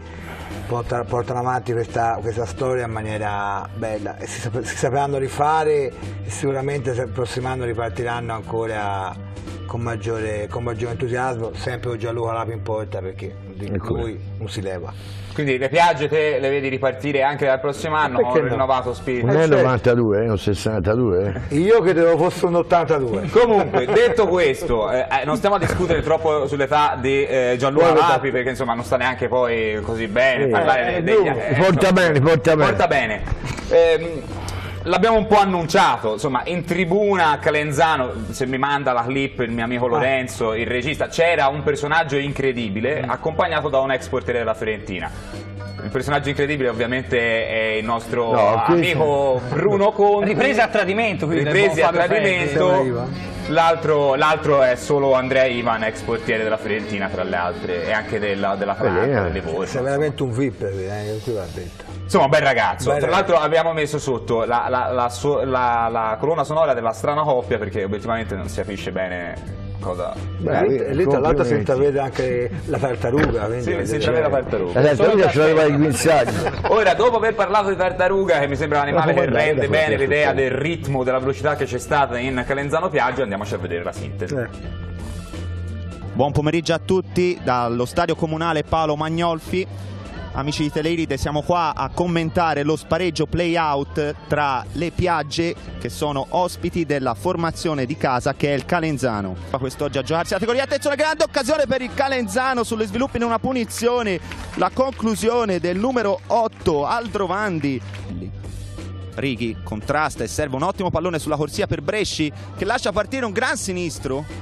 questa storia in maniera bella, e si sapranno rifare, e sicuramente il prossimo anno ripartiranno ancora con maggiore entusiasmo, sempre con Gianluca Lapi in porta, perché di lui non si leva. Quindi le Piagge te le vedi ripartire anche dal prossimo anno con un rinnovato spirito? Non è 92, è un 62. Io credevo fosse un 82. Comunque, detto questo, non stiamo a discutere troppo sull'età di Gianluca Lapi, perché insomma non sta neanche poi così bene parlare porta bene. L'abbiamo un po' annunciato, insomma, in tribuna a Calenzano, se mi manda la clip il mio amico Lorenzo, il regista, c'era un personaggio incredibile accompagnato da un ex portiere della Fiorentina. Il personaggio incredibile ovviamente è il nostro amico Bruno Conti. Riprese a tradimento, quindi riprese a tradimento. L'altro è solo Andrea Ivan, ex portiere della Fiorentina, tra le altre, e anche della Francia, delle Voci. Sei veramente un VIP, qui va detto. Insomma, un bel ragazzo. Tra l'altro abbiamo messo sotto la colonna sonora della Strana Coppia, perché obiettivamente non si capisce bene cosa. Lì tra l'altro si intravede anche la tartaruga. Sì, si intravede la tartaruga. La tartaruga ce l'aveva il guinzaglio. Ora, dopo aver parlato di tartaruga, che mi sembra un animale che rende bene l'idea del ritmo, della velocità che c'è stata in Calenzano Piaggio, andiamoci a vedere la sintesi. Buon pomeriggio a tutti dallo stadio comunale Paolo Magnolfi. Amici di Teleiride, siamo qua a commentare lo spareggio play-out tra le Piagge, che sono ospiti della formazione di casa che è il Calenzano. Quest'oggi a giocarsi la categoria, attenzione, grande occasione per il Calenzano sulle sviluppi in una punizione, la conclusione del numero 8 Aldrovandi. Righi contrasta e serve un ottimo pallone sulla corsia per Bresci, che lascia partire un gran sinistro.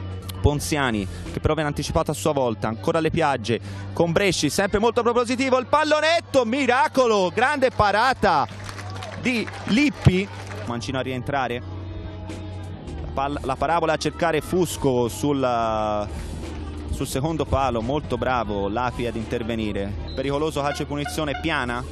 Ponziani che prova in anticipato a sua volta, ancora le Piagge con Bresci, sempre molto propositivo, il pallonetto, miracolo, grande parata di Lippi, Mancino a rientrare, la parabola a cercare Fusco sul secondo palo, molto bravo Lapi ad intervenire, pericoloso calcio di punizione, Piana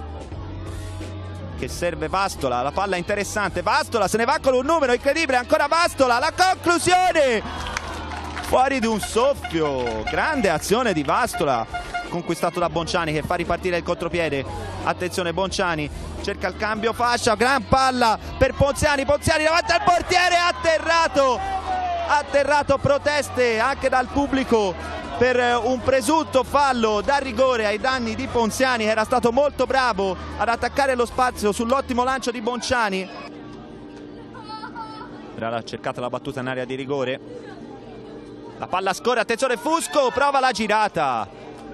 che serve Vastola, la palla interessante, Vastola se ne va con un numero incredibile, ancora Vastola, la conclusione fuori di un soffio, grande azione di Vastola conquistato da Bonciani che fa ripartire il contropiede, attenzione Bonciani cerca il cambio fascia, gran palla per Ponziani, Ponziani davanti al portiere, atterrato, proteste anche dal pubblico per un presunto fallo da rigore ai danni di Ponziani, che era stato molto bravo ad attaccare lo spazio sull'ottimo lancio di Bonciani. Era cercata la battuta in area di rigore, la palla scorre, attenzione Fusco, prova la girata,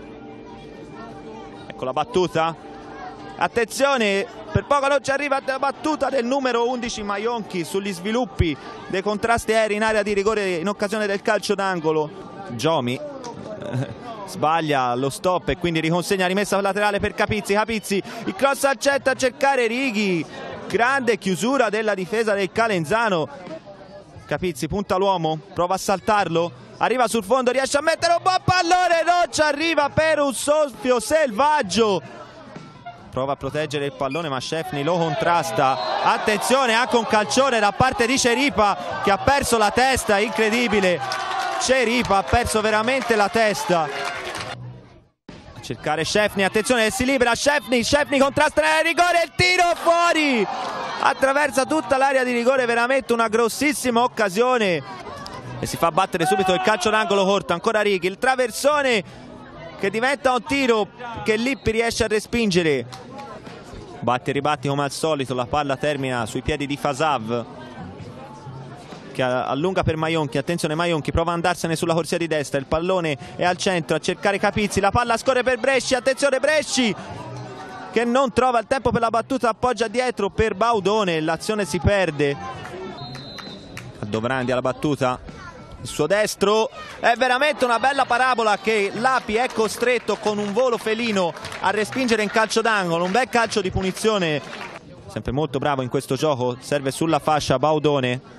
ecco la battuta, attenzione, per poco non ci arriva la battuta del numero 11 Maionchi sugli sviluppi dei contrasti aerei in area di rigore in occasione del calcio d'angolo. Giomi sbaglia lo stop e quindi riconsegna rimessa laterale per Capizzi, Capizzi il cross al centro a cercare Righi, grande chiusura della difesa del Calenzano, Capizzi punta l'uomo, prova a saltarlo, arriva sul fondo, riesce a mettere un buon pallone, non ci arriva per un soffio selvaggio, prova a proteggere il pallone ma Szczęsny lo contrasta, attenzione anche un calcione da parte di Ceripa che ha perso la testa, incredibile, Ceripa ha perso veramente la testa, a cercare Szczęsny, attenzione che si libera Szczęsny contrasta nel rigore, il tiro fuori, attraversa tutta l'area di rigore, veramente una grossissima occasione e si fa battere subito il calcio d'angolo corto, ancora Righi, il traversone che diventa un tiro che Lippi riesce a respingere, batte e ribatti come al solito, la palla termina sui piedi di Fasav che allunga per Maionchi, attenzione Maionchi prova ad andarsene sulla corsia di destra, il pallone è al centro a cercare Capizzi, la palla scorre per Bresci, attenzione Bresci che non trova il tempo per la battuta, appoggia dietro per Baudone, l'azione si perde, Dovrandi alla battuta, il suo destro, è veramente una bella parabola che Lapi è costretto con un volo felino a respingere in calcio d'angolo, un bel calcio di punizione, sempre molto bravo in questo gioco, serve sulla fascia Baudone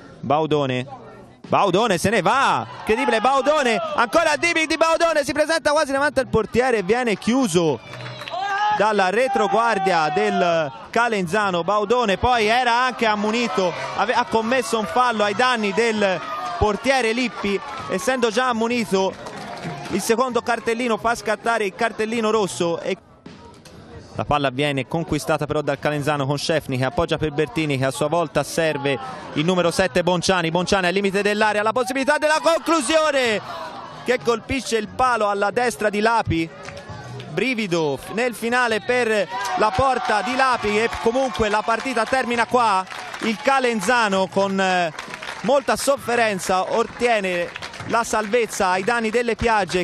se ne va, incredibile Baudone, ancora Dibi di Baudone, si presenta quasi davanti al portiere e viene chiuso dalla retroguardia del Calenzano. Baudone poi era anche ammonito, ha commesso un fallo ai danni del portiere Lippi, essendo già ammonito il secondo cartellino fa scattare il cartellino rosso e la palla viene conquistata però dal Calenzano con Szczęsny che appoggia per Bertini che a sua volta serve il numero 7 Bonciani al limite dell'area, la possibilità della conclusione che colpisce il palo alla destra di Lapi, brivido nel finale per la porta di Lapi e comunque la partita termina qua, il Calenzano con molta sofferenza ottiene la salvezza ai danni delle Piagge.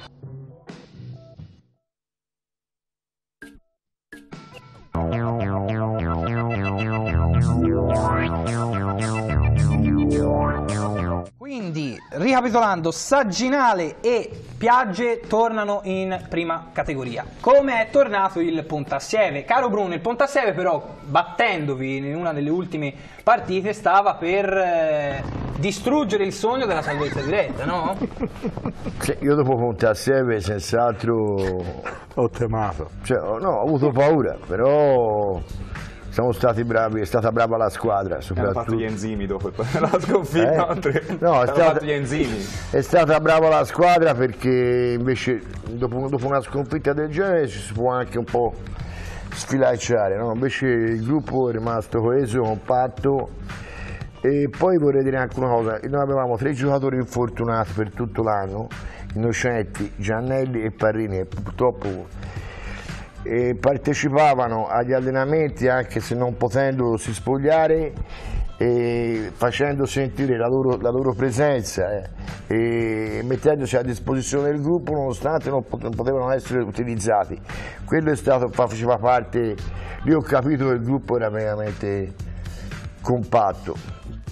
Quindi, ricapitolando, Sagginale e Piagge tornano in prima categoria. Come è tornato il Pontassieve? Caro Bruno, il Pontassieve però, battendovi in una delle ultime partite, stava per distruggere il sogno della salvezza diretta, no? Sì, io dopo Pontassieve senz'altro ho temato. Cioè, no, ho avuto paura, però siamo stati bravi, è stata brava la squadra. Hanno fatto gli enzimi dopo la sconfitta. No, fatto gli enzimi. È stata brava la squadra perché invece dopo una sconfitta del genere ci si può anche un po' sfilacciare, no? Invece il gruppo è rimasto coeso, compatto. E poi vorrei dire anche una cosa, noi avevamo 3 giocatori infortunati per tutto l'anno, Innocenti, Giannelli e Parrini, e purtroppo partecipavano agli allenamenti anche se non potendo si spogliare e facendo sentire la loro presenza e mettendosi a disposizione del gruppo nonostante non potevano essere utilizzati. Quello è stato, faceva parte, lì ho capito che il gruppo era veramente compatto.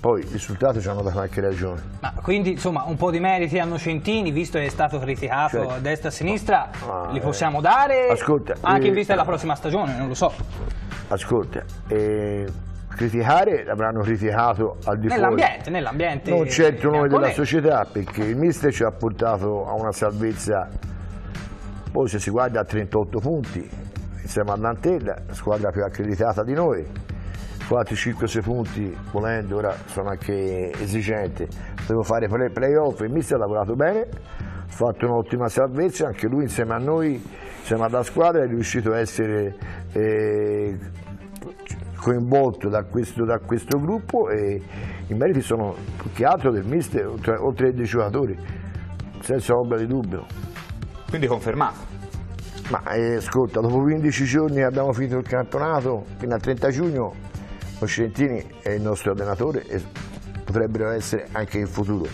poi i risultati ci hanno dato anche ragione. Ma quindi insomma un po' di meriti hanno Centini, visto che è stato criticato Certo. a destra e a sinistra, li possiamo dare ascolta, anche in vista della prossima stagione, non lo so. Ascolta, criticare l'avranno criticato al di fuori. Nell'ambiente. Non certo noi della bianconero. società, perché il mister ci ha portato a una salvezza, poi se si guarda a 38 punti, insieme all'Antella, la squadra più accreditata di noi, 4-5-6 punti volendo, ora sono anche esigente, devo fare playoff, il mister ha lavorato bene, ha fatto un'ottima salvezza, anche lui insieme a noi, insieme alla squadra è riuscito a essere coinvolto da questo gruppo e i meriti sono più che altro del mister, oltre ai 10 giocatori, senza ombra di dubbio. Quindi confermato. Ma ascolta, dopo 15 giorni abbiamo finito il campionato, fino al 30 giugno Centini è il nostro allenatore e potrebbero essere anche in futuro.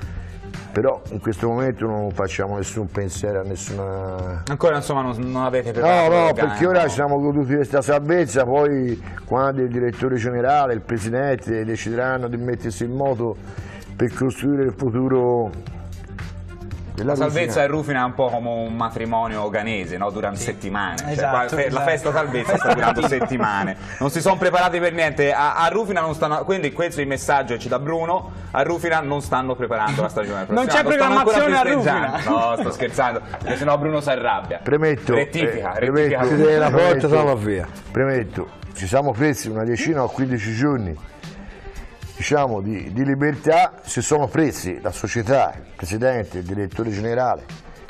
Però in questo momento non facciamo nessun pensiero a nessuna... Ancora insomma non avete preparato? No, perché ora ci siamo goduti questa salvezza, poi quando il direttore generale, il presidente decideranno di mettersi in moto per costruire il futuro della La salvezza a Rufina è un po' come un matrimonio ghanese, no? Dura settimane. Esatto, Cioè, la festa salvezza sta durando settimane. Non si sono preparati per niente. A Rufina non stanno. Quindi questo è il messaggio che ci dà Bruno. A Rufina non stanno preparando la stagione prossima. Non c'è programmazione a Rufina. No, sto scherzando, perché sennò Bruno si arrabbia. Premetto, Rettifica. Chiudere la porta, sono via. Premetto, ci siamo presi una decina o 15 giorni, diciamo, di libertà, si sono presi la società, il presidente, il direttore generale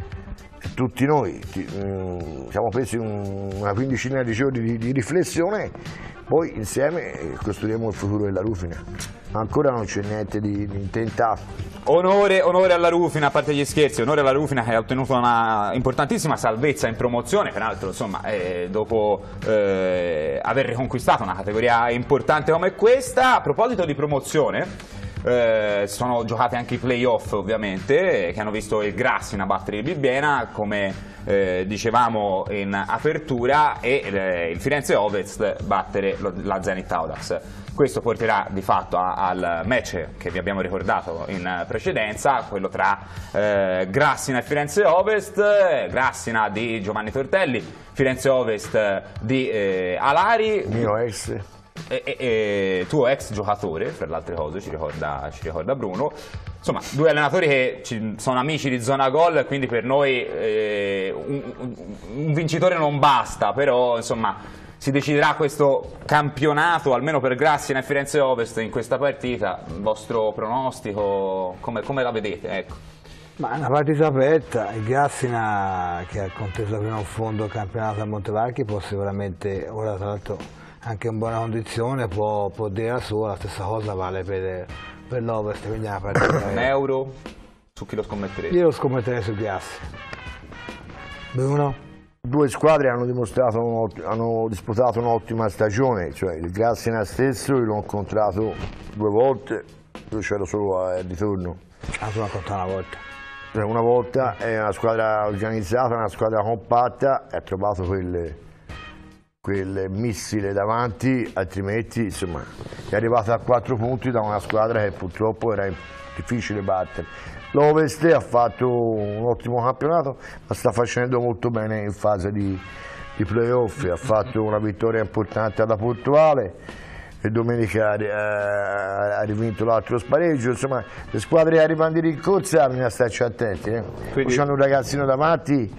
e tutti noi, siamo presi una quindicina di giorni di riflessione, poi insieme costruiremo il futuro della Rufina. Ancora non c'è niente di intentato. Onore alla Rufina, a parte gli scherzi, onore alla Rufina che ha ottenuto una importantissima salvezza in promozione, peraltro insomma dopo aver riconquistato una categoria importante come questa. A proposito di promozione, sono giocati anche i playoff ovviamente, che hanno visto il Grassina battere il Bibbiena come dicevamo in apertura e il Firenze Ovest battere la Zenit Audax. Questo porterà di fatto al match che vi abbiamo ricordato in precedenza, quello tra Grassina e Firenze Ovest, Grassina di Giovanni Tortelli, Firenze Ovest di Alari. Mio ex. Tuo ex giocatore, per le altre cose, ci ricorda Bruno. Insomma, due allenatori che sono amici di zona gol, quindi per noi un vincitore non basta, però insomma si deciderà questo campionato, almeno per Grassina e Firenze Ovest in questa partita. Il vostro pronostico, come la vedete? Ecco. Ma è una partita aperta, il Grassina che ha conteso fino a fondo il campionato a Montevarchi può sicuramente, ora tra l'altro anche in buona condizione, può dire la sua, la stessa cosa vale per l'Ovest, quindi è una partita. Un euro su chi lo scommetterete? Io lo scommetterei sul Grassina. Bruno? Due squadre hanno disputato un'ottima stagione, cioè il Grassina stesso io l'ho incontrato 2 volte, io c'ero solo al ritorno. Ah, tu l'ho incontrato una volta. Una volta è una squadra organizzata, una squadra compatta, e ha trovato quel missile davanti, altrimenti insomma è arrivata a 4 punti da una squadra che purtroppo era difficile battere. L'Ovest ha fatto un ottimo campionato, ma sta facendo molto bene in fase di playoff, ha fatto una vittoria importante alla Portuale e domenica ha rivinto l'altro spareggio. Insomma, le squadre che arrivano di rincorsa bisogna starci attenti. Quindi c'hanno un ragazzino davanti,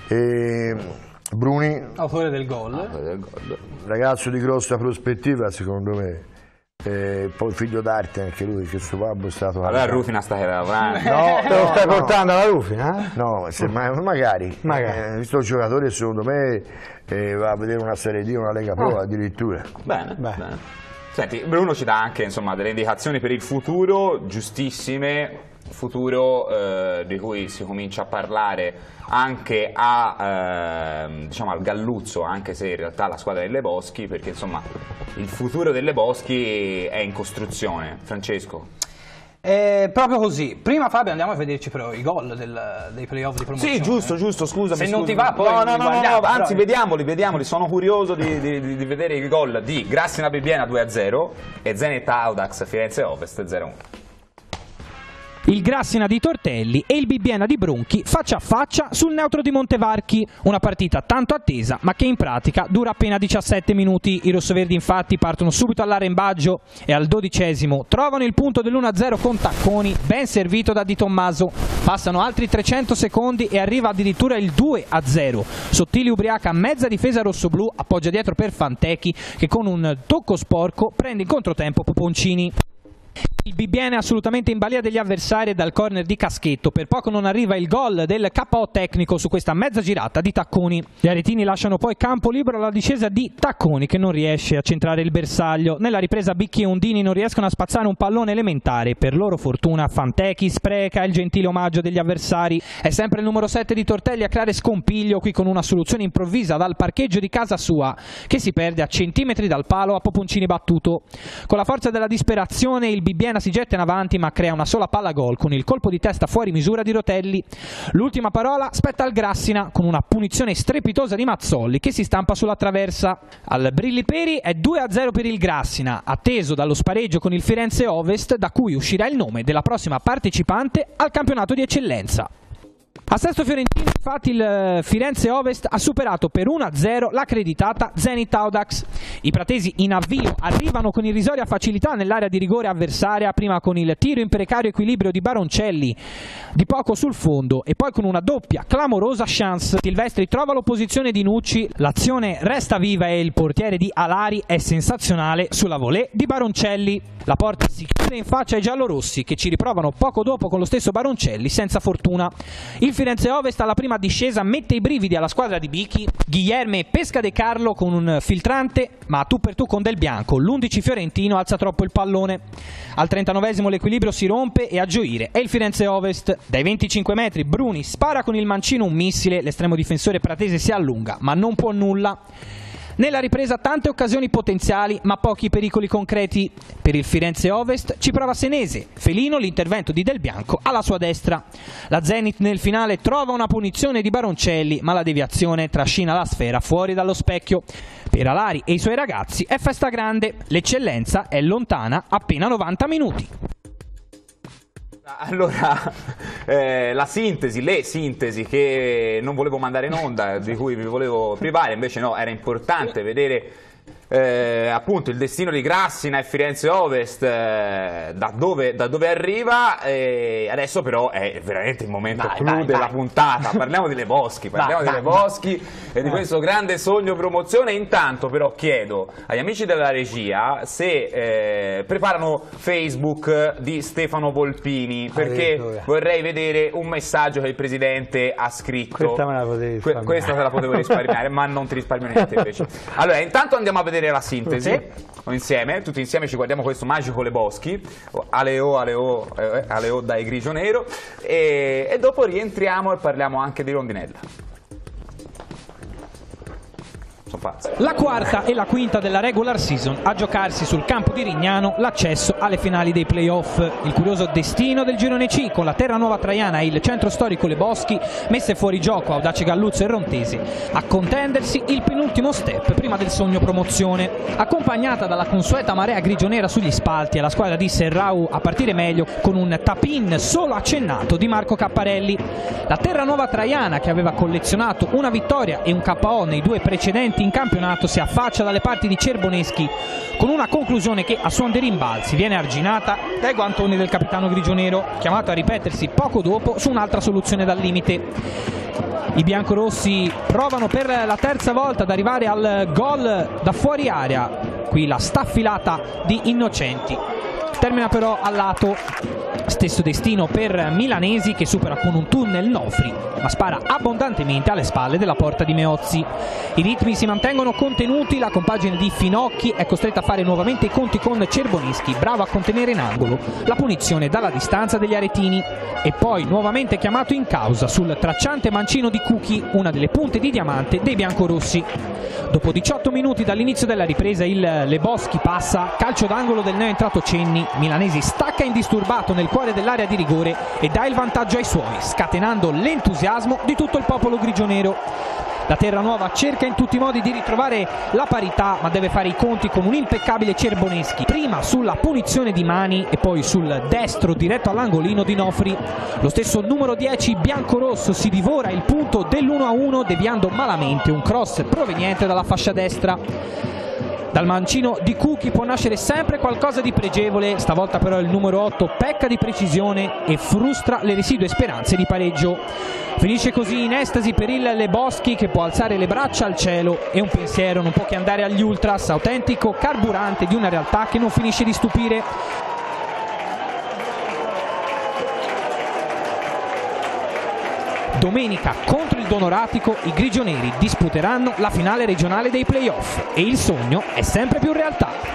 Bruni, Autore del gol. Ragazzo di grossa prospettiva secondo me. Poi figlio d'arte anche lui, che suo babbo è stato... Allora Rufina sta lavorando. Te lo stai portando alla Rufina? No, magari. Questo giocatore secondo me va a vedere una Serie D, una Lega Pro addirittura. Bene. Senti, Bruno ci dà anche insomma delle indicazioni per il futuro, giustissime, futuro di cui si comincia a parlare anche diciamo al Galluzzo, anche se in realtà la squadra delle Boschi, perché insomma il futuro delle Boschi è in costruzione. Francesco? Proprio così. Prima Fabio andiamo a vederci però i gol dei playoff di promozione. Sì, giusto, scusami. Se non ti va poi no, anzi vediamoli, sono curioso di vedere i gol di Grassina Bibbiena 2-0 e Zenit Audax Firenze Ovest 0-1. Il Grassina di Tortelli e il Bibbiena di Bronchi faccia a faccia sul neutro di Montevarchi. Una partita tanto attesa ma che in pratica dura appena 17 minuti. I rossoverdi infatti partono subito all'arrembaggio e al 12° trovano il punto dell'1-0 con Tacconi, ben servito da Di Tommaso. Passano altri 300 secondi e arriva addirittura il 2-0. Sottili ubriaca mezza difesa rossoblù, appoggia dietro per Fantechi che con un tocco sporco prende in controtempo Poponcini. Il Bibbiena è assolutamente in balia degli avversari e dal corner di Caschetto. Per poco non arriva il gol del KO tecnico su questa mezza girata di Tacconi. Gli aretini lasciano poi campo libero alla discesa di Tacconi che non riesce a centrare il bersaglio. Nella ripresa Bicchi e Ondini non riescono a spazzare un pallone elementare. Per loro fortuna Fantechi spreca il gentile omaggio degli avversari. È sempre il numero 7 di Tortelli a creare scompiglio qui con una soluzione improvvisa dal parcheggio di casa sua che si perde a centimetri dal palo a Poponcini battuto. Con la forza della disperazione il Bibbiena si getta in avanti ma crea una sola palla gol con il colpo di testa fuori misura di Rotelli. L'ultima parola spetta al Grassina con una punizione strepitosa di Mazzolli che si stampa sulla traversa. Al Brilliperi è 2-0 per il Grassina, atteso dallo spareggio con il Firenze Ovest da cui uscirà il nome della prossima partecipante al campionato di eccellenza. A Sesto Fiorentino infatti il Firenze Ovest ha superato per 1-0 l'accreditata Zenit Audax. I pratesi in avvio arrivano con irrisoria facilità nell'area di rigore avversaria, prima con il tiro in precario equilibrio di Baroncelli di poco sul fondo e poi con una doppia clamorosa chance. Silvestri trova l'opposizione di Nucci, l'azione resta viva e il portiere di Alari è sensazionale sulla volée di Baroncelli. La porta si chiude in faccia ai giallorossi che ci riprovano poco dopo con lo stesso Baroncelli senza fortuna. Il Firenze Ovest alla prima discesa mette i brividi alla squadra di Bichi. Guilherme pesca De Carlo con un filtrante ma a tu per tu con Del Bianco. L'11 fiorentino alza troppo il pallone. Al 39° l'equilibrio si rompe e a gioire è il Firenze Ovest. Dai 25 metri Bruni spara con il mancino un missile, l'estremo difensore pratese si allunga ma non può nulla. Nella ripresa tante occasioni potenziali ma pochi pericoli concreti. Per il Firenze Ovest ci prova Senese, felino l'intervento di Del Bianco alla sua destra. La Zenit nel finale trova una punizione di Baroncelli ma la deviazione trascina la sfera fuori dallo specchio. Per Alari e i suoi ragazzi è festa grande, l'eccellenza è lontana appena 90 minuti. Allora, le sintesi che non volevo mandare in onda, di cui vi volevo privare, invece no, era importante vedere appunto il destino di Grassina e Firenze Ovest, da dove arriva. Adesso però è veramente il momento clou della puntata. Parliamo delle Boschi, e di questo grande sogno promozione. Intanto però chiedo agli amici della regia se preparano Facebook di Stefano Volpini, perché vorrei vedere un messaggio che il presidente ha scritto. Questa me la potevi risparmiare. Questa te la potevo risparmiare, ma non ti risparmio niente invece. Allora, intanto andiamo a vedere la sintesi insieme, tutti insieme ci guardiamo questo magico Le Boschi, Aleo dai grigio nero, e dopo rientriamo e parliamo anche di rondinella. La quarta e la quinta della regular season a giocarsi sul campo di Rignano l'accesso alle finali dei playoff. Il curioso destino del girone C con la Terranuova Traiana e il centro storico Le Boschi messe fuori gioco Audace Galluzzo e Rontesi a contendersi il penultimo step prima del sogno promozione. Accompagnata dalla consueta marea grigionera sugli spalti e la squadra di Serrao a partire meglio con un tap-in solo accennato di Marco Capparelli. La Terranuova Traiana, che aveva collezionato una vittoria e un KO nei due precedenti in campionato, si affaccia dalle parti di Cerboneschi con una conclusione che a suon dei rimbalzi viene arginata dai guantoni del capitano grigionero, chiamato a ripetersi poco dopo su un'altra soluzione dal limite. I biancorossi provano per la terza volta ad arrivare al gol da fuori area, qui la staffilata di Innocenti termina però a lato. Stesso destino per Milanesi, che supera con un tunnel Nofri, ma spara abbondantemente alle spalle della porta di Meozzi. I ritmi si mantengono contenuti, la compagine di Finocchi è costretta a fare nuovamente i conti con Cerboneschi, bravo a contenere in angolo la punizione dalla distanza degli aretini. E poi nuovamente chiamato in causa sul tracciante mancino di Cucchi, una delle punte di diamante dei biancorossi. Dopo 18 minuti dall'inizio della ripresa il Leboschi passa, calcio d'angolo del neoentrato Cenni, Milanesi stacca indisturbato nel cuore dell'area di rigore e dà il vantaggio ai suoi, scatenando l'entusiasmo di tutto il popolo grigionero. La Terranuova cerca in tutti i modi di ritrovare la parità, ma deve fare i conti con un impeccabile Cerboneschi, prima sulla punizione di Mani e poi sul destro diretto all'angolino di Nofri. Lo stesso numero 10 biancorosso si divora il punto dell'1-1 deviando malamente un cross proveniente dalla fascia destra. Dal mancino di Cucchi può nascere sempre qualcosa di pregevole, stavolta però il numero 8 pecca di precisione e frustra le residue speranze di pareggio. Finisce così in estasi per il Leboschi, che può alzare le braccia al cielo, e un pensiero non può che andare agli ultras, autentico carburante di una realtà che non finisce di stupire. Domenica contro il Donoratico i grigioneri disputeranno la finale regionale dei playoff e il sogno è sempre più realtà.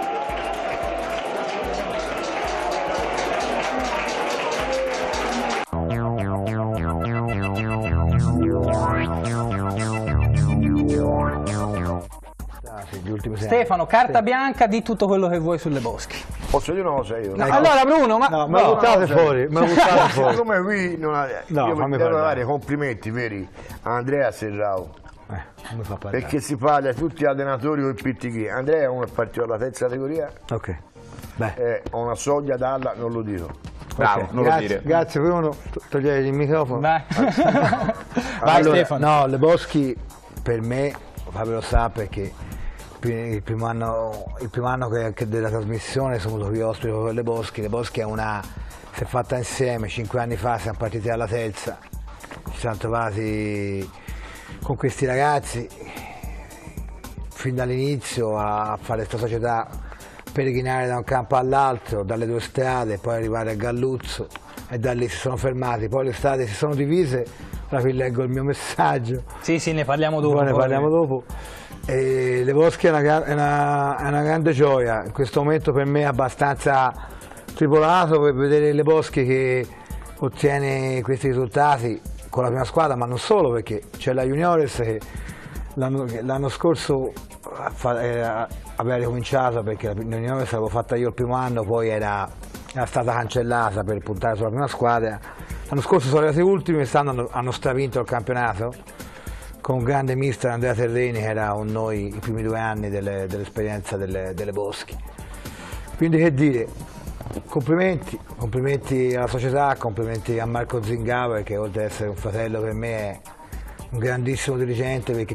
Stefano, carta bianca di tutto quello che vuoi sulle Boschi. Posso dire una cosa io? No, allora Bruno, ma no, me lo buttate fuori, me lo buttate fuori. Siccome qui non ha... io mi devo dare complimenti veri a Andrea Serrao. Non mi fa parlare. Perché si parla tutti allenatori o il PTG. Andrea è un partito alla terza categoria. Ok. Beh. Ho una soglia d'alla, non lo dico. Bravo, Okay. non Grazie, lo dire. grazie Bruno, togliete il microfono. vai, vai Allora, Stefano. no, Leboschi per me, Fabio lo sa perché il primo anno che della trasmissione sono venuto qui ospite con Leboschi. Leboschi è una, si è fatta insieme, 5 anni fa siamo partiti alla terza, ci siamo trovati con questi ragazzi fin dall'inizio a fare questa società, peregrinare da un campo all'altro, dalle due strade, poi arrivare a Galluzzo e da lì si sono fermati, poi le strade si sono divise, ora vi leggo il mio messaggio. Sì, ne parliamo dopo. Poi ne parliamo dopo. E Leboschi è una grande gioia, in questo momento per me è abbastanza tribolato per vedere Leboschi che ottiene questi risultati con la prima squadra, ma non solo, perché c'è la Juniores che l'anno scorso aveva ricominciato, perché la Juniores l'avevo fatta io il primo anno, poi era stata cancellata per puntare sulla prima squadra. L'anno scorso sono arrivati ultimi, quest'anno hanno stravinto il campionato con un grande mister, Andrea Terreni, che era con noi i primi 2 anni dell'esperienza delle Boschi. Quindi che dire, complimenti alla società, complimenti a Marco Zingaro, che oltre ad essere un fratello per me è un grandissimo dirigente, perché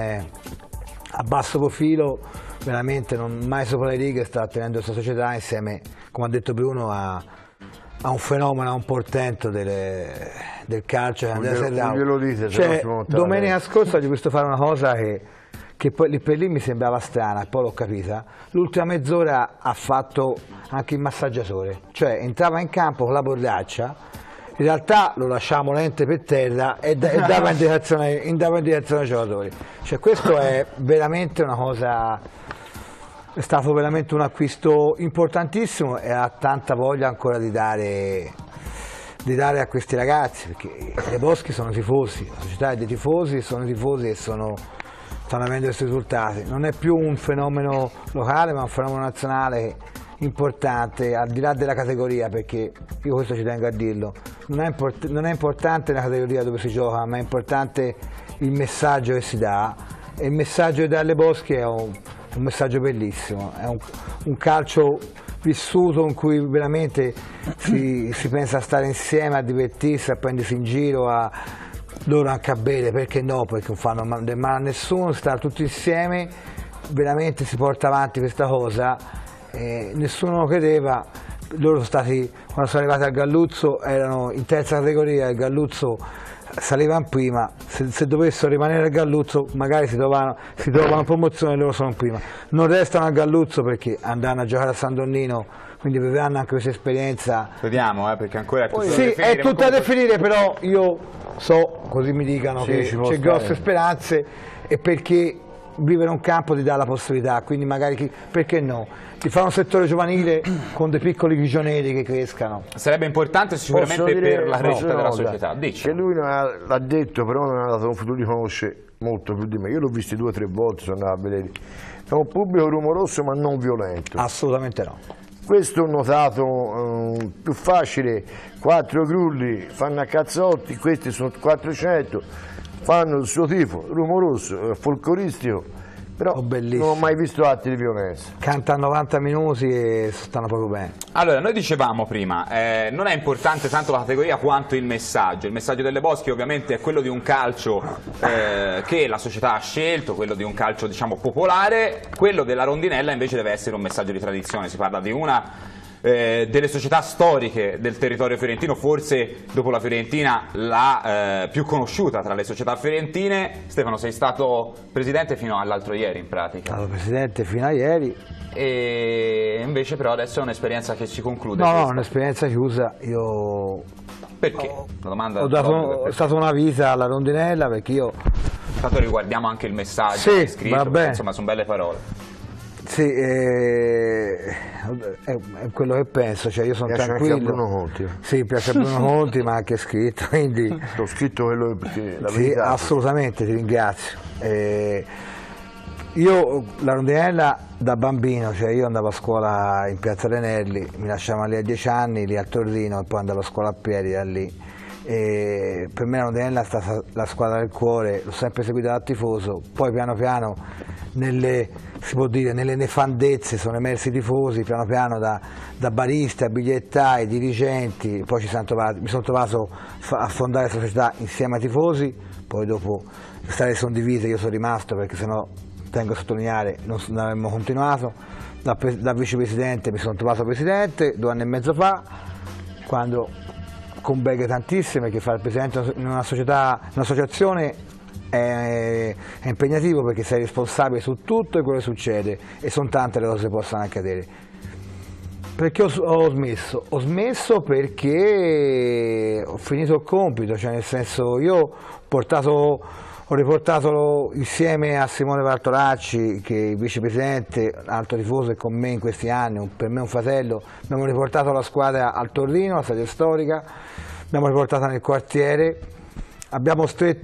a basso profilo, veramente non mai sopra le righe, sta tenendo questa società insieme, come ha detto Bruno, a un fenomeno, a un portento del calcio, Andrea Serrao. Non glielo dite, cioè, domenica scorsa gli ho visto fare una cosa che poi lì per lì mi sembrava strana, e poi l'ho capita. L'ultima mezz'ora ha fatto anche il massaggiatore, cioè entrava in campo con la bordaccia, in realtà lo lasciamo lente per terra e dava in direzione ai giocatori. Cioè, questo è veramente una cosa, è stato veramente un acquisto importantissimo e ha tanta voglia ancora di dare a questi ragazzi, perché le Boschi sono tifosi, la società è dei tifosi, sono tifosi e stanno avendo questi risultati. Non è più un fenomeno locale, ma un fenomeno nazionale importante, al di là della categoria, perché io questo ci tengo a dirlo, non è importante la categoria dove si gioca, ma è importante il messaggio che si dà, e il messaggio che dà alle Boschi è un messaggio bellissimo, è un calcio vissuto in cui veramente si pensa a stare insieme, a divertirsi, a prendersi in giro, loro anche a bere, perché no, perché non fanno del male a nessuno, stare tutti insieme, veramente si porta avanti questa cosa, nessuno lo credeva. Loro sono stati, quando sono arrivati al Galluzzo, erano in terza categoria, il Galluzzo saliva in prima, se dovessero rimanere al Galluzzo magari si trovano promozione e loro sono in prima. Non restano al Galluzzo perché andranno a giocare a San Donnino quindi vivranno anche questa esperienza. Vediamo, perché ancora è tutto Sì, è tutto da definire, però io so, così mi dicano, Sì, che c'è grosse speranze, e perché vivere un campo ti dà la possibilità, quindi magari, perché no, di fare un settore giovanile con dei piccoli prigionieri che crescano. Sarebbe importante sicuramente per la crescita della società. Dici. Che lui l'ha detto, però non ha dato un futuro, li conosce molto più di me. Io l'ho visto 2 o 3 volte, sono andato a vedere. È un pubblico rumoroso ma non violento. Assolutamente no. Questo ho notato più facile, 4 grulli fanno a cazzotti, questi sono 400, fanno il suo tifo, rumoroso, folcloristico, però non ho mai visto atti di violenza. Canta 90 minuti e stanno proprio bene. Allora, noi dicevamo prima, non è importante tanto la categoria quanto il messaggio. Il messaggio delle Boschi ovviamente è quello di un calcio che la società ha scelto, quello di un calcio diciamo popolare. Quello della Rondinella invece deve essere un messaggio di tradizione. Si parla di una delle società storiche del territorio fiorentino, forse dopo la Fiorentina la più conosciuta tra le società fiorentine. Stefano, sei stato presidente fino all'altro ieri in pratica. Sono stato presidente fino a ieri. E invece però adesso è un'esperienza che si conclude. No, un'esperienza chiusa. Io perché? La domanda è stata una vita alla Rondinella, perché io... Intanto riguardiamo anche il messaggio sì, scritto, perché, insomma sono belle parole. Sì, è quello che penso, cioè io sono tranquillo. Anche a Bruno Conti. Sì, piace a Bruno Conti, ma anche scritto, quindi... L'ho scritto quello perché la sì, verità... assolutamente, ti ringrazio. Io la Rondinella da bambino, cioè io andavo a scuola in Piazza Renelli, mi lasciavano lì a 10 anni, lì a Torino, e poi andavo a scuola a piedi da lì. E per me la Rondinella è stata la squadra del cuore, l'ho sempre seguita da tifoso, poi piano piano si può dire, nelle nefandezze sono emersi i tifosi, piano piano da baristi a bigliettai, dirigenti, poi mi sono trovato a fondare la società insieme ai tifosi, poi dopo le strade sono divise, io sono rimasto perché sennò, tengo a sottolineare, non avremmo continuato. Da vicepresidente mi sono trovato presidente 2 anni e mezzo fa, quando con beghe tantissime, che fare il presidente in una società, un'associazione è impegnativo, perché sei responsabile su tutto e quello che succede, e sono tante le cose che possono accadere. Perché ho smesso? Ho smesso perché ho finito il compito, cioè nel senso io ho riportato insieme a Simone Bartolacci, che è il vicepresidente, altro tifoso e con me in questi anni, per me un fratello, abbiamo riportato la squadra al Torino, la stadio storica, abbiamo riportata nel quartiere, abbiamo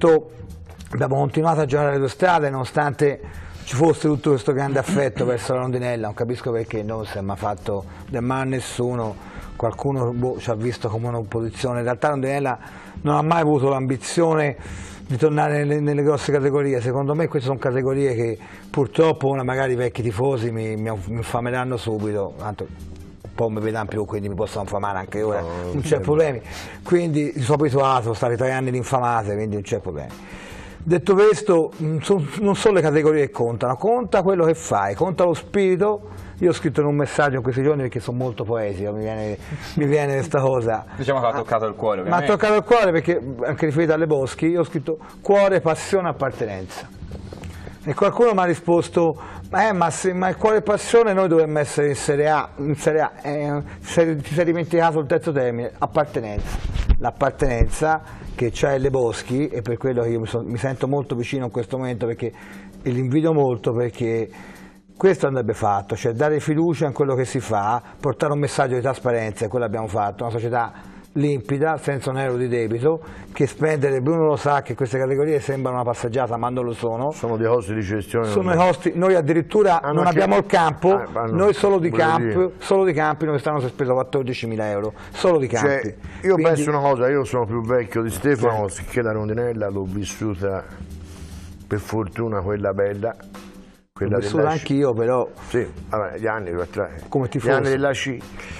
continuato a giocare alle 2 strade nonostante ci fosse tutto questo grande affetto verso la Rondinella. Non capisco perché non si è mai fatto del male a nessuno, qualcuno ci ha visto come un'opposizione. In realtà la Rondinella non ha mai avuto l'ambizione di tornare nelle grosse categorie. Secondo me queste sono categorie che purtroppo magari i vecchi tifosi mi infameranno subito, tanto un po' mi vedranno più, quindi mi possono infamare anche ora, non c'è problemi. Quindi sono abituato, sono stati 3 anni di infamate, quindi non c'è problemi. Detto questo, non sono le categorie che contano, conta quello che fai, conta lo spirito. Io ho scritto in un messaggio in questi giorni, perché sono molto poetico, mi viene questa cosa. Diciamo che ha toccato il cuore, ovviamente. Mi ha toccato il cuore perché, anche riferito alle Boschi, io ho scritto cuore, passione, appartenenza. E qualcuno mi ha risposto, ma il cuore e passione noi dovremmo essere in Serie A, ti sei dimenticato il terzo termine, appartenenza. L'appartenenza che c'è Le Boschi, e per quello che io mi sento molto vicino in questo momento, perché e li invidio molto, perché questo andrebbe fatto, cioè dare fiducia in quello che si fa, portare un messaggio di trasparenza, e quello abbiamo fatto, una società limpida, senza un euro di debito, che spendere, Bruno lo sa che queste categorie sembrano una passeggiata, ma non lo sono. Sono dei costi di gestione. Sono i costi, noi addirittura non abbiamo il campo, noi solo di campi noi stanno si è speso 14.000 euro, solo di campi. Cioè, io penso una cosa, io sono più vecchio di Stefano, che la Rondinella l'ho vissuta, per fortuna, quella bella. L'ho vissuta anch'io, però. Sì, vabbè, gli anni della sci.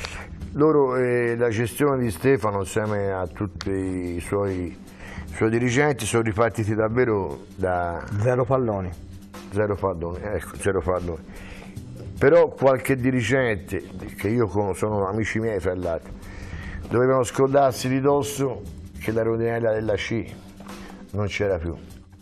Loro, la gestione di Stefano insieme a tutti i suoi dirigenti sono ripartiti davvero da... Zero palloni. Zero palloni, ecco, zero palloni. Però qualche dirigente, che io sono amici miei fra l'altro, dovevano scordarsi di dosso che la Rondinella della sci non c'era più.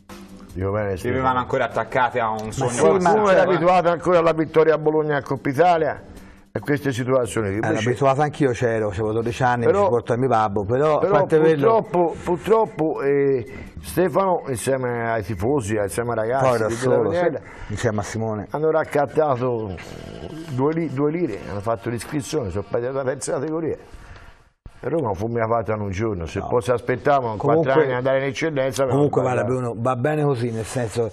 Si vivevano ancora attaccati a un sogno. Qualcuno era abituato ancora alla vittoria a Bologna a Coppa Italia, a queste situazioni. Ero abituato anch'io, avevo 12 anni, mi ci portò il mio babbo, però purtroppo Stefano insieme ai tifosi, insieme ai ragazzi, insieme a Simone, hanno raccattato 2 lire, hanno fatto l'iscrizione, sono partiti dalla terza categoria. Roma fu mia fatta in un giorno, se poi si aspettavano 4 anni andare in eccellenza. Comunque va bene così, nel senso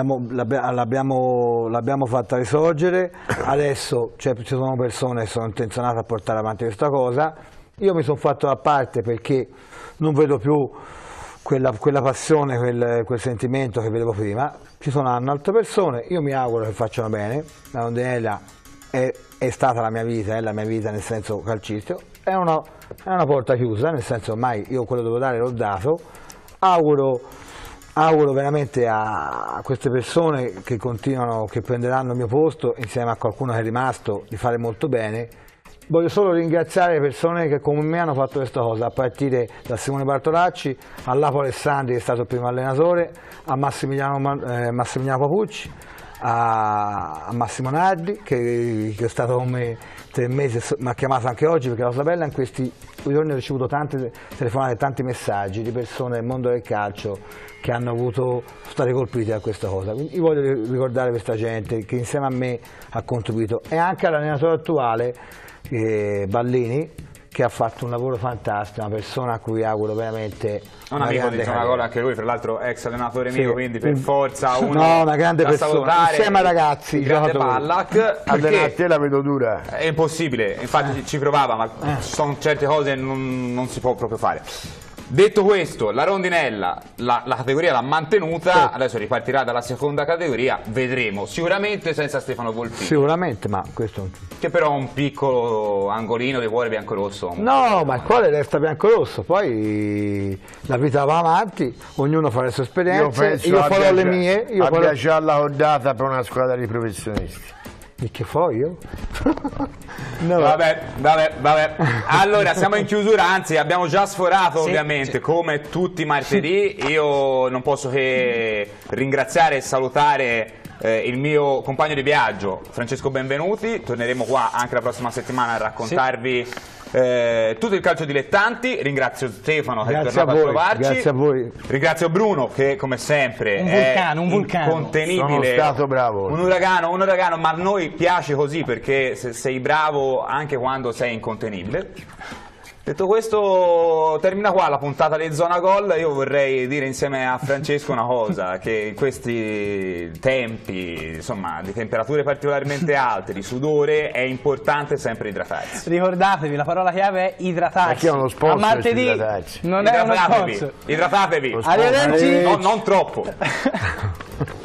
l'abbiamo fatta risorgere, adesso ci sono persone che sono intenzionate a portare avanti questa cosa, io mi sono fatto da parte perché non vedo più quella passione, quel sentimento che vedevo prima, ci saranno altre persone, io mi auguro che facciano bene, la rondinella è stata la mia vita nel senso calcistico, è una porta chiusa, nel senso ormai io quello che devo dare l'ho dato, auguro veramente a queste persone che continuano, che prenderanno il mio posto insieme a qualcuno che è rimasto, di fare molto bene. Voglio solo ringraziare le persone che come me hanno fatto questa cosa, a partire da Simone Bartolacci, a Lapo Alessandri che è stato il primo allenatore, a Massimiliano Papucci, a Massimo Nardi che è stato con me 3 mesi, mi ha chiamato anche oggi perché la Sabella in questi giorni ho ricevuto tante telefonate, tanti messaggi di persone del mondo del calcio che sono state colpite da questa cosa. Quindi io voglio ricordare questa gente che insieme a me ha contribuito e anche all'allenatore attuale Ballini, che ha fatto un lavoro fantastico, una persona a cui auguro veramente un amico di Zona Gol, anche lui, fra l'altro ex allenatore mio, quindi per forza una grande persona, salutare, insieme ai ragazzi, il grande Ballack, perché la vedo dura. È impossibile, infatti ci provava, ma ci sono certe cose che non si può proprio fare. Detto questo, la rondinella, la categoria l'ha mantenuta, adesso ripartirà dalla seconda categoria, vedremo, sicuramente senza Stefano Volpini. Sicuramente, ma questo... Che però ha un piccolo angolino di cuore biancorosso. No, ma il cuore resta biancorosso, poi la vita va avanti, ognuno fa le sue esperienze, io farò le mie. Abbia già la cordata per una squadra di professionisti. E che fai io? No. Vabbè. Allora, siamo in chiusura, anzi abbiamo già sforato ovviamente, come tutti i martedì. Io non posso che ringraziare e salutare il mio compagno di viaggio, Francesco Benvenuti. Torneremo qua anche la prossima settimana a raccontarvi tutto il calcio dilettanti. Ringrazio Stefano che è tornato a trovarci. Grazie a voi. Ringrazio Bruno che come sempre un vulcano. Incontenibile. Sono stato bravo. Un uragano, ma a noi piace così perché sei bravo anche quando sei incontenibile. Detto questo, termina qua la puntata di Zona Gol. Io vorrei dire insieme a Francesco una cosa, che in questi tempi, insomma, di temperature particolarmente alte, di sudore, è importante sempre idratarsi. Ricordatevi, la parola chiave è idratarsi. Perché è uno sponsor, a martedì non è uno sponsor. Idratatevi. Arrivederci. No, non troppo.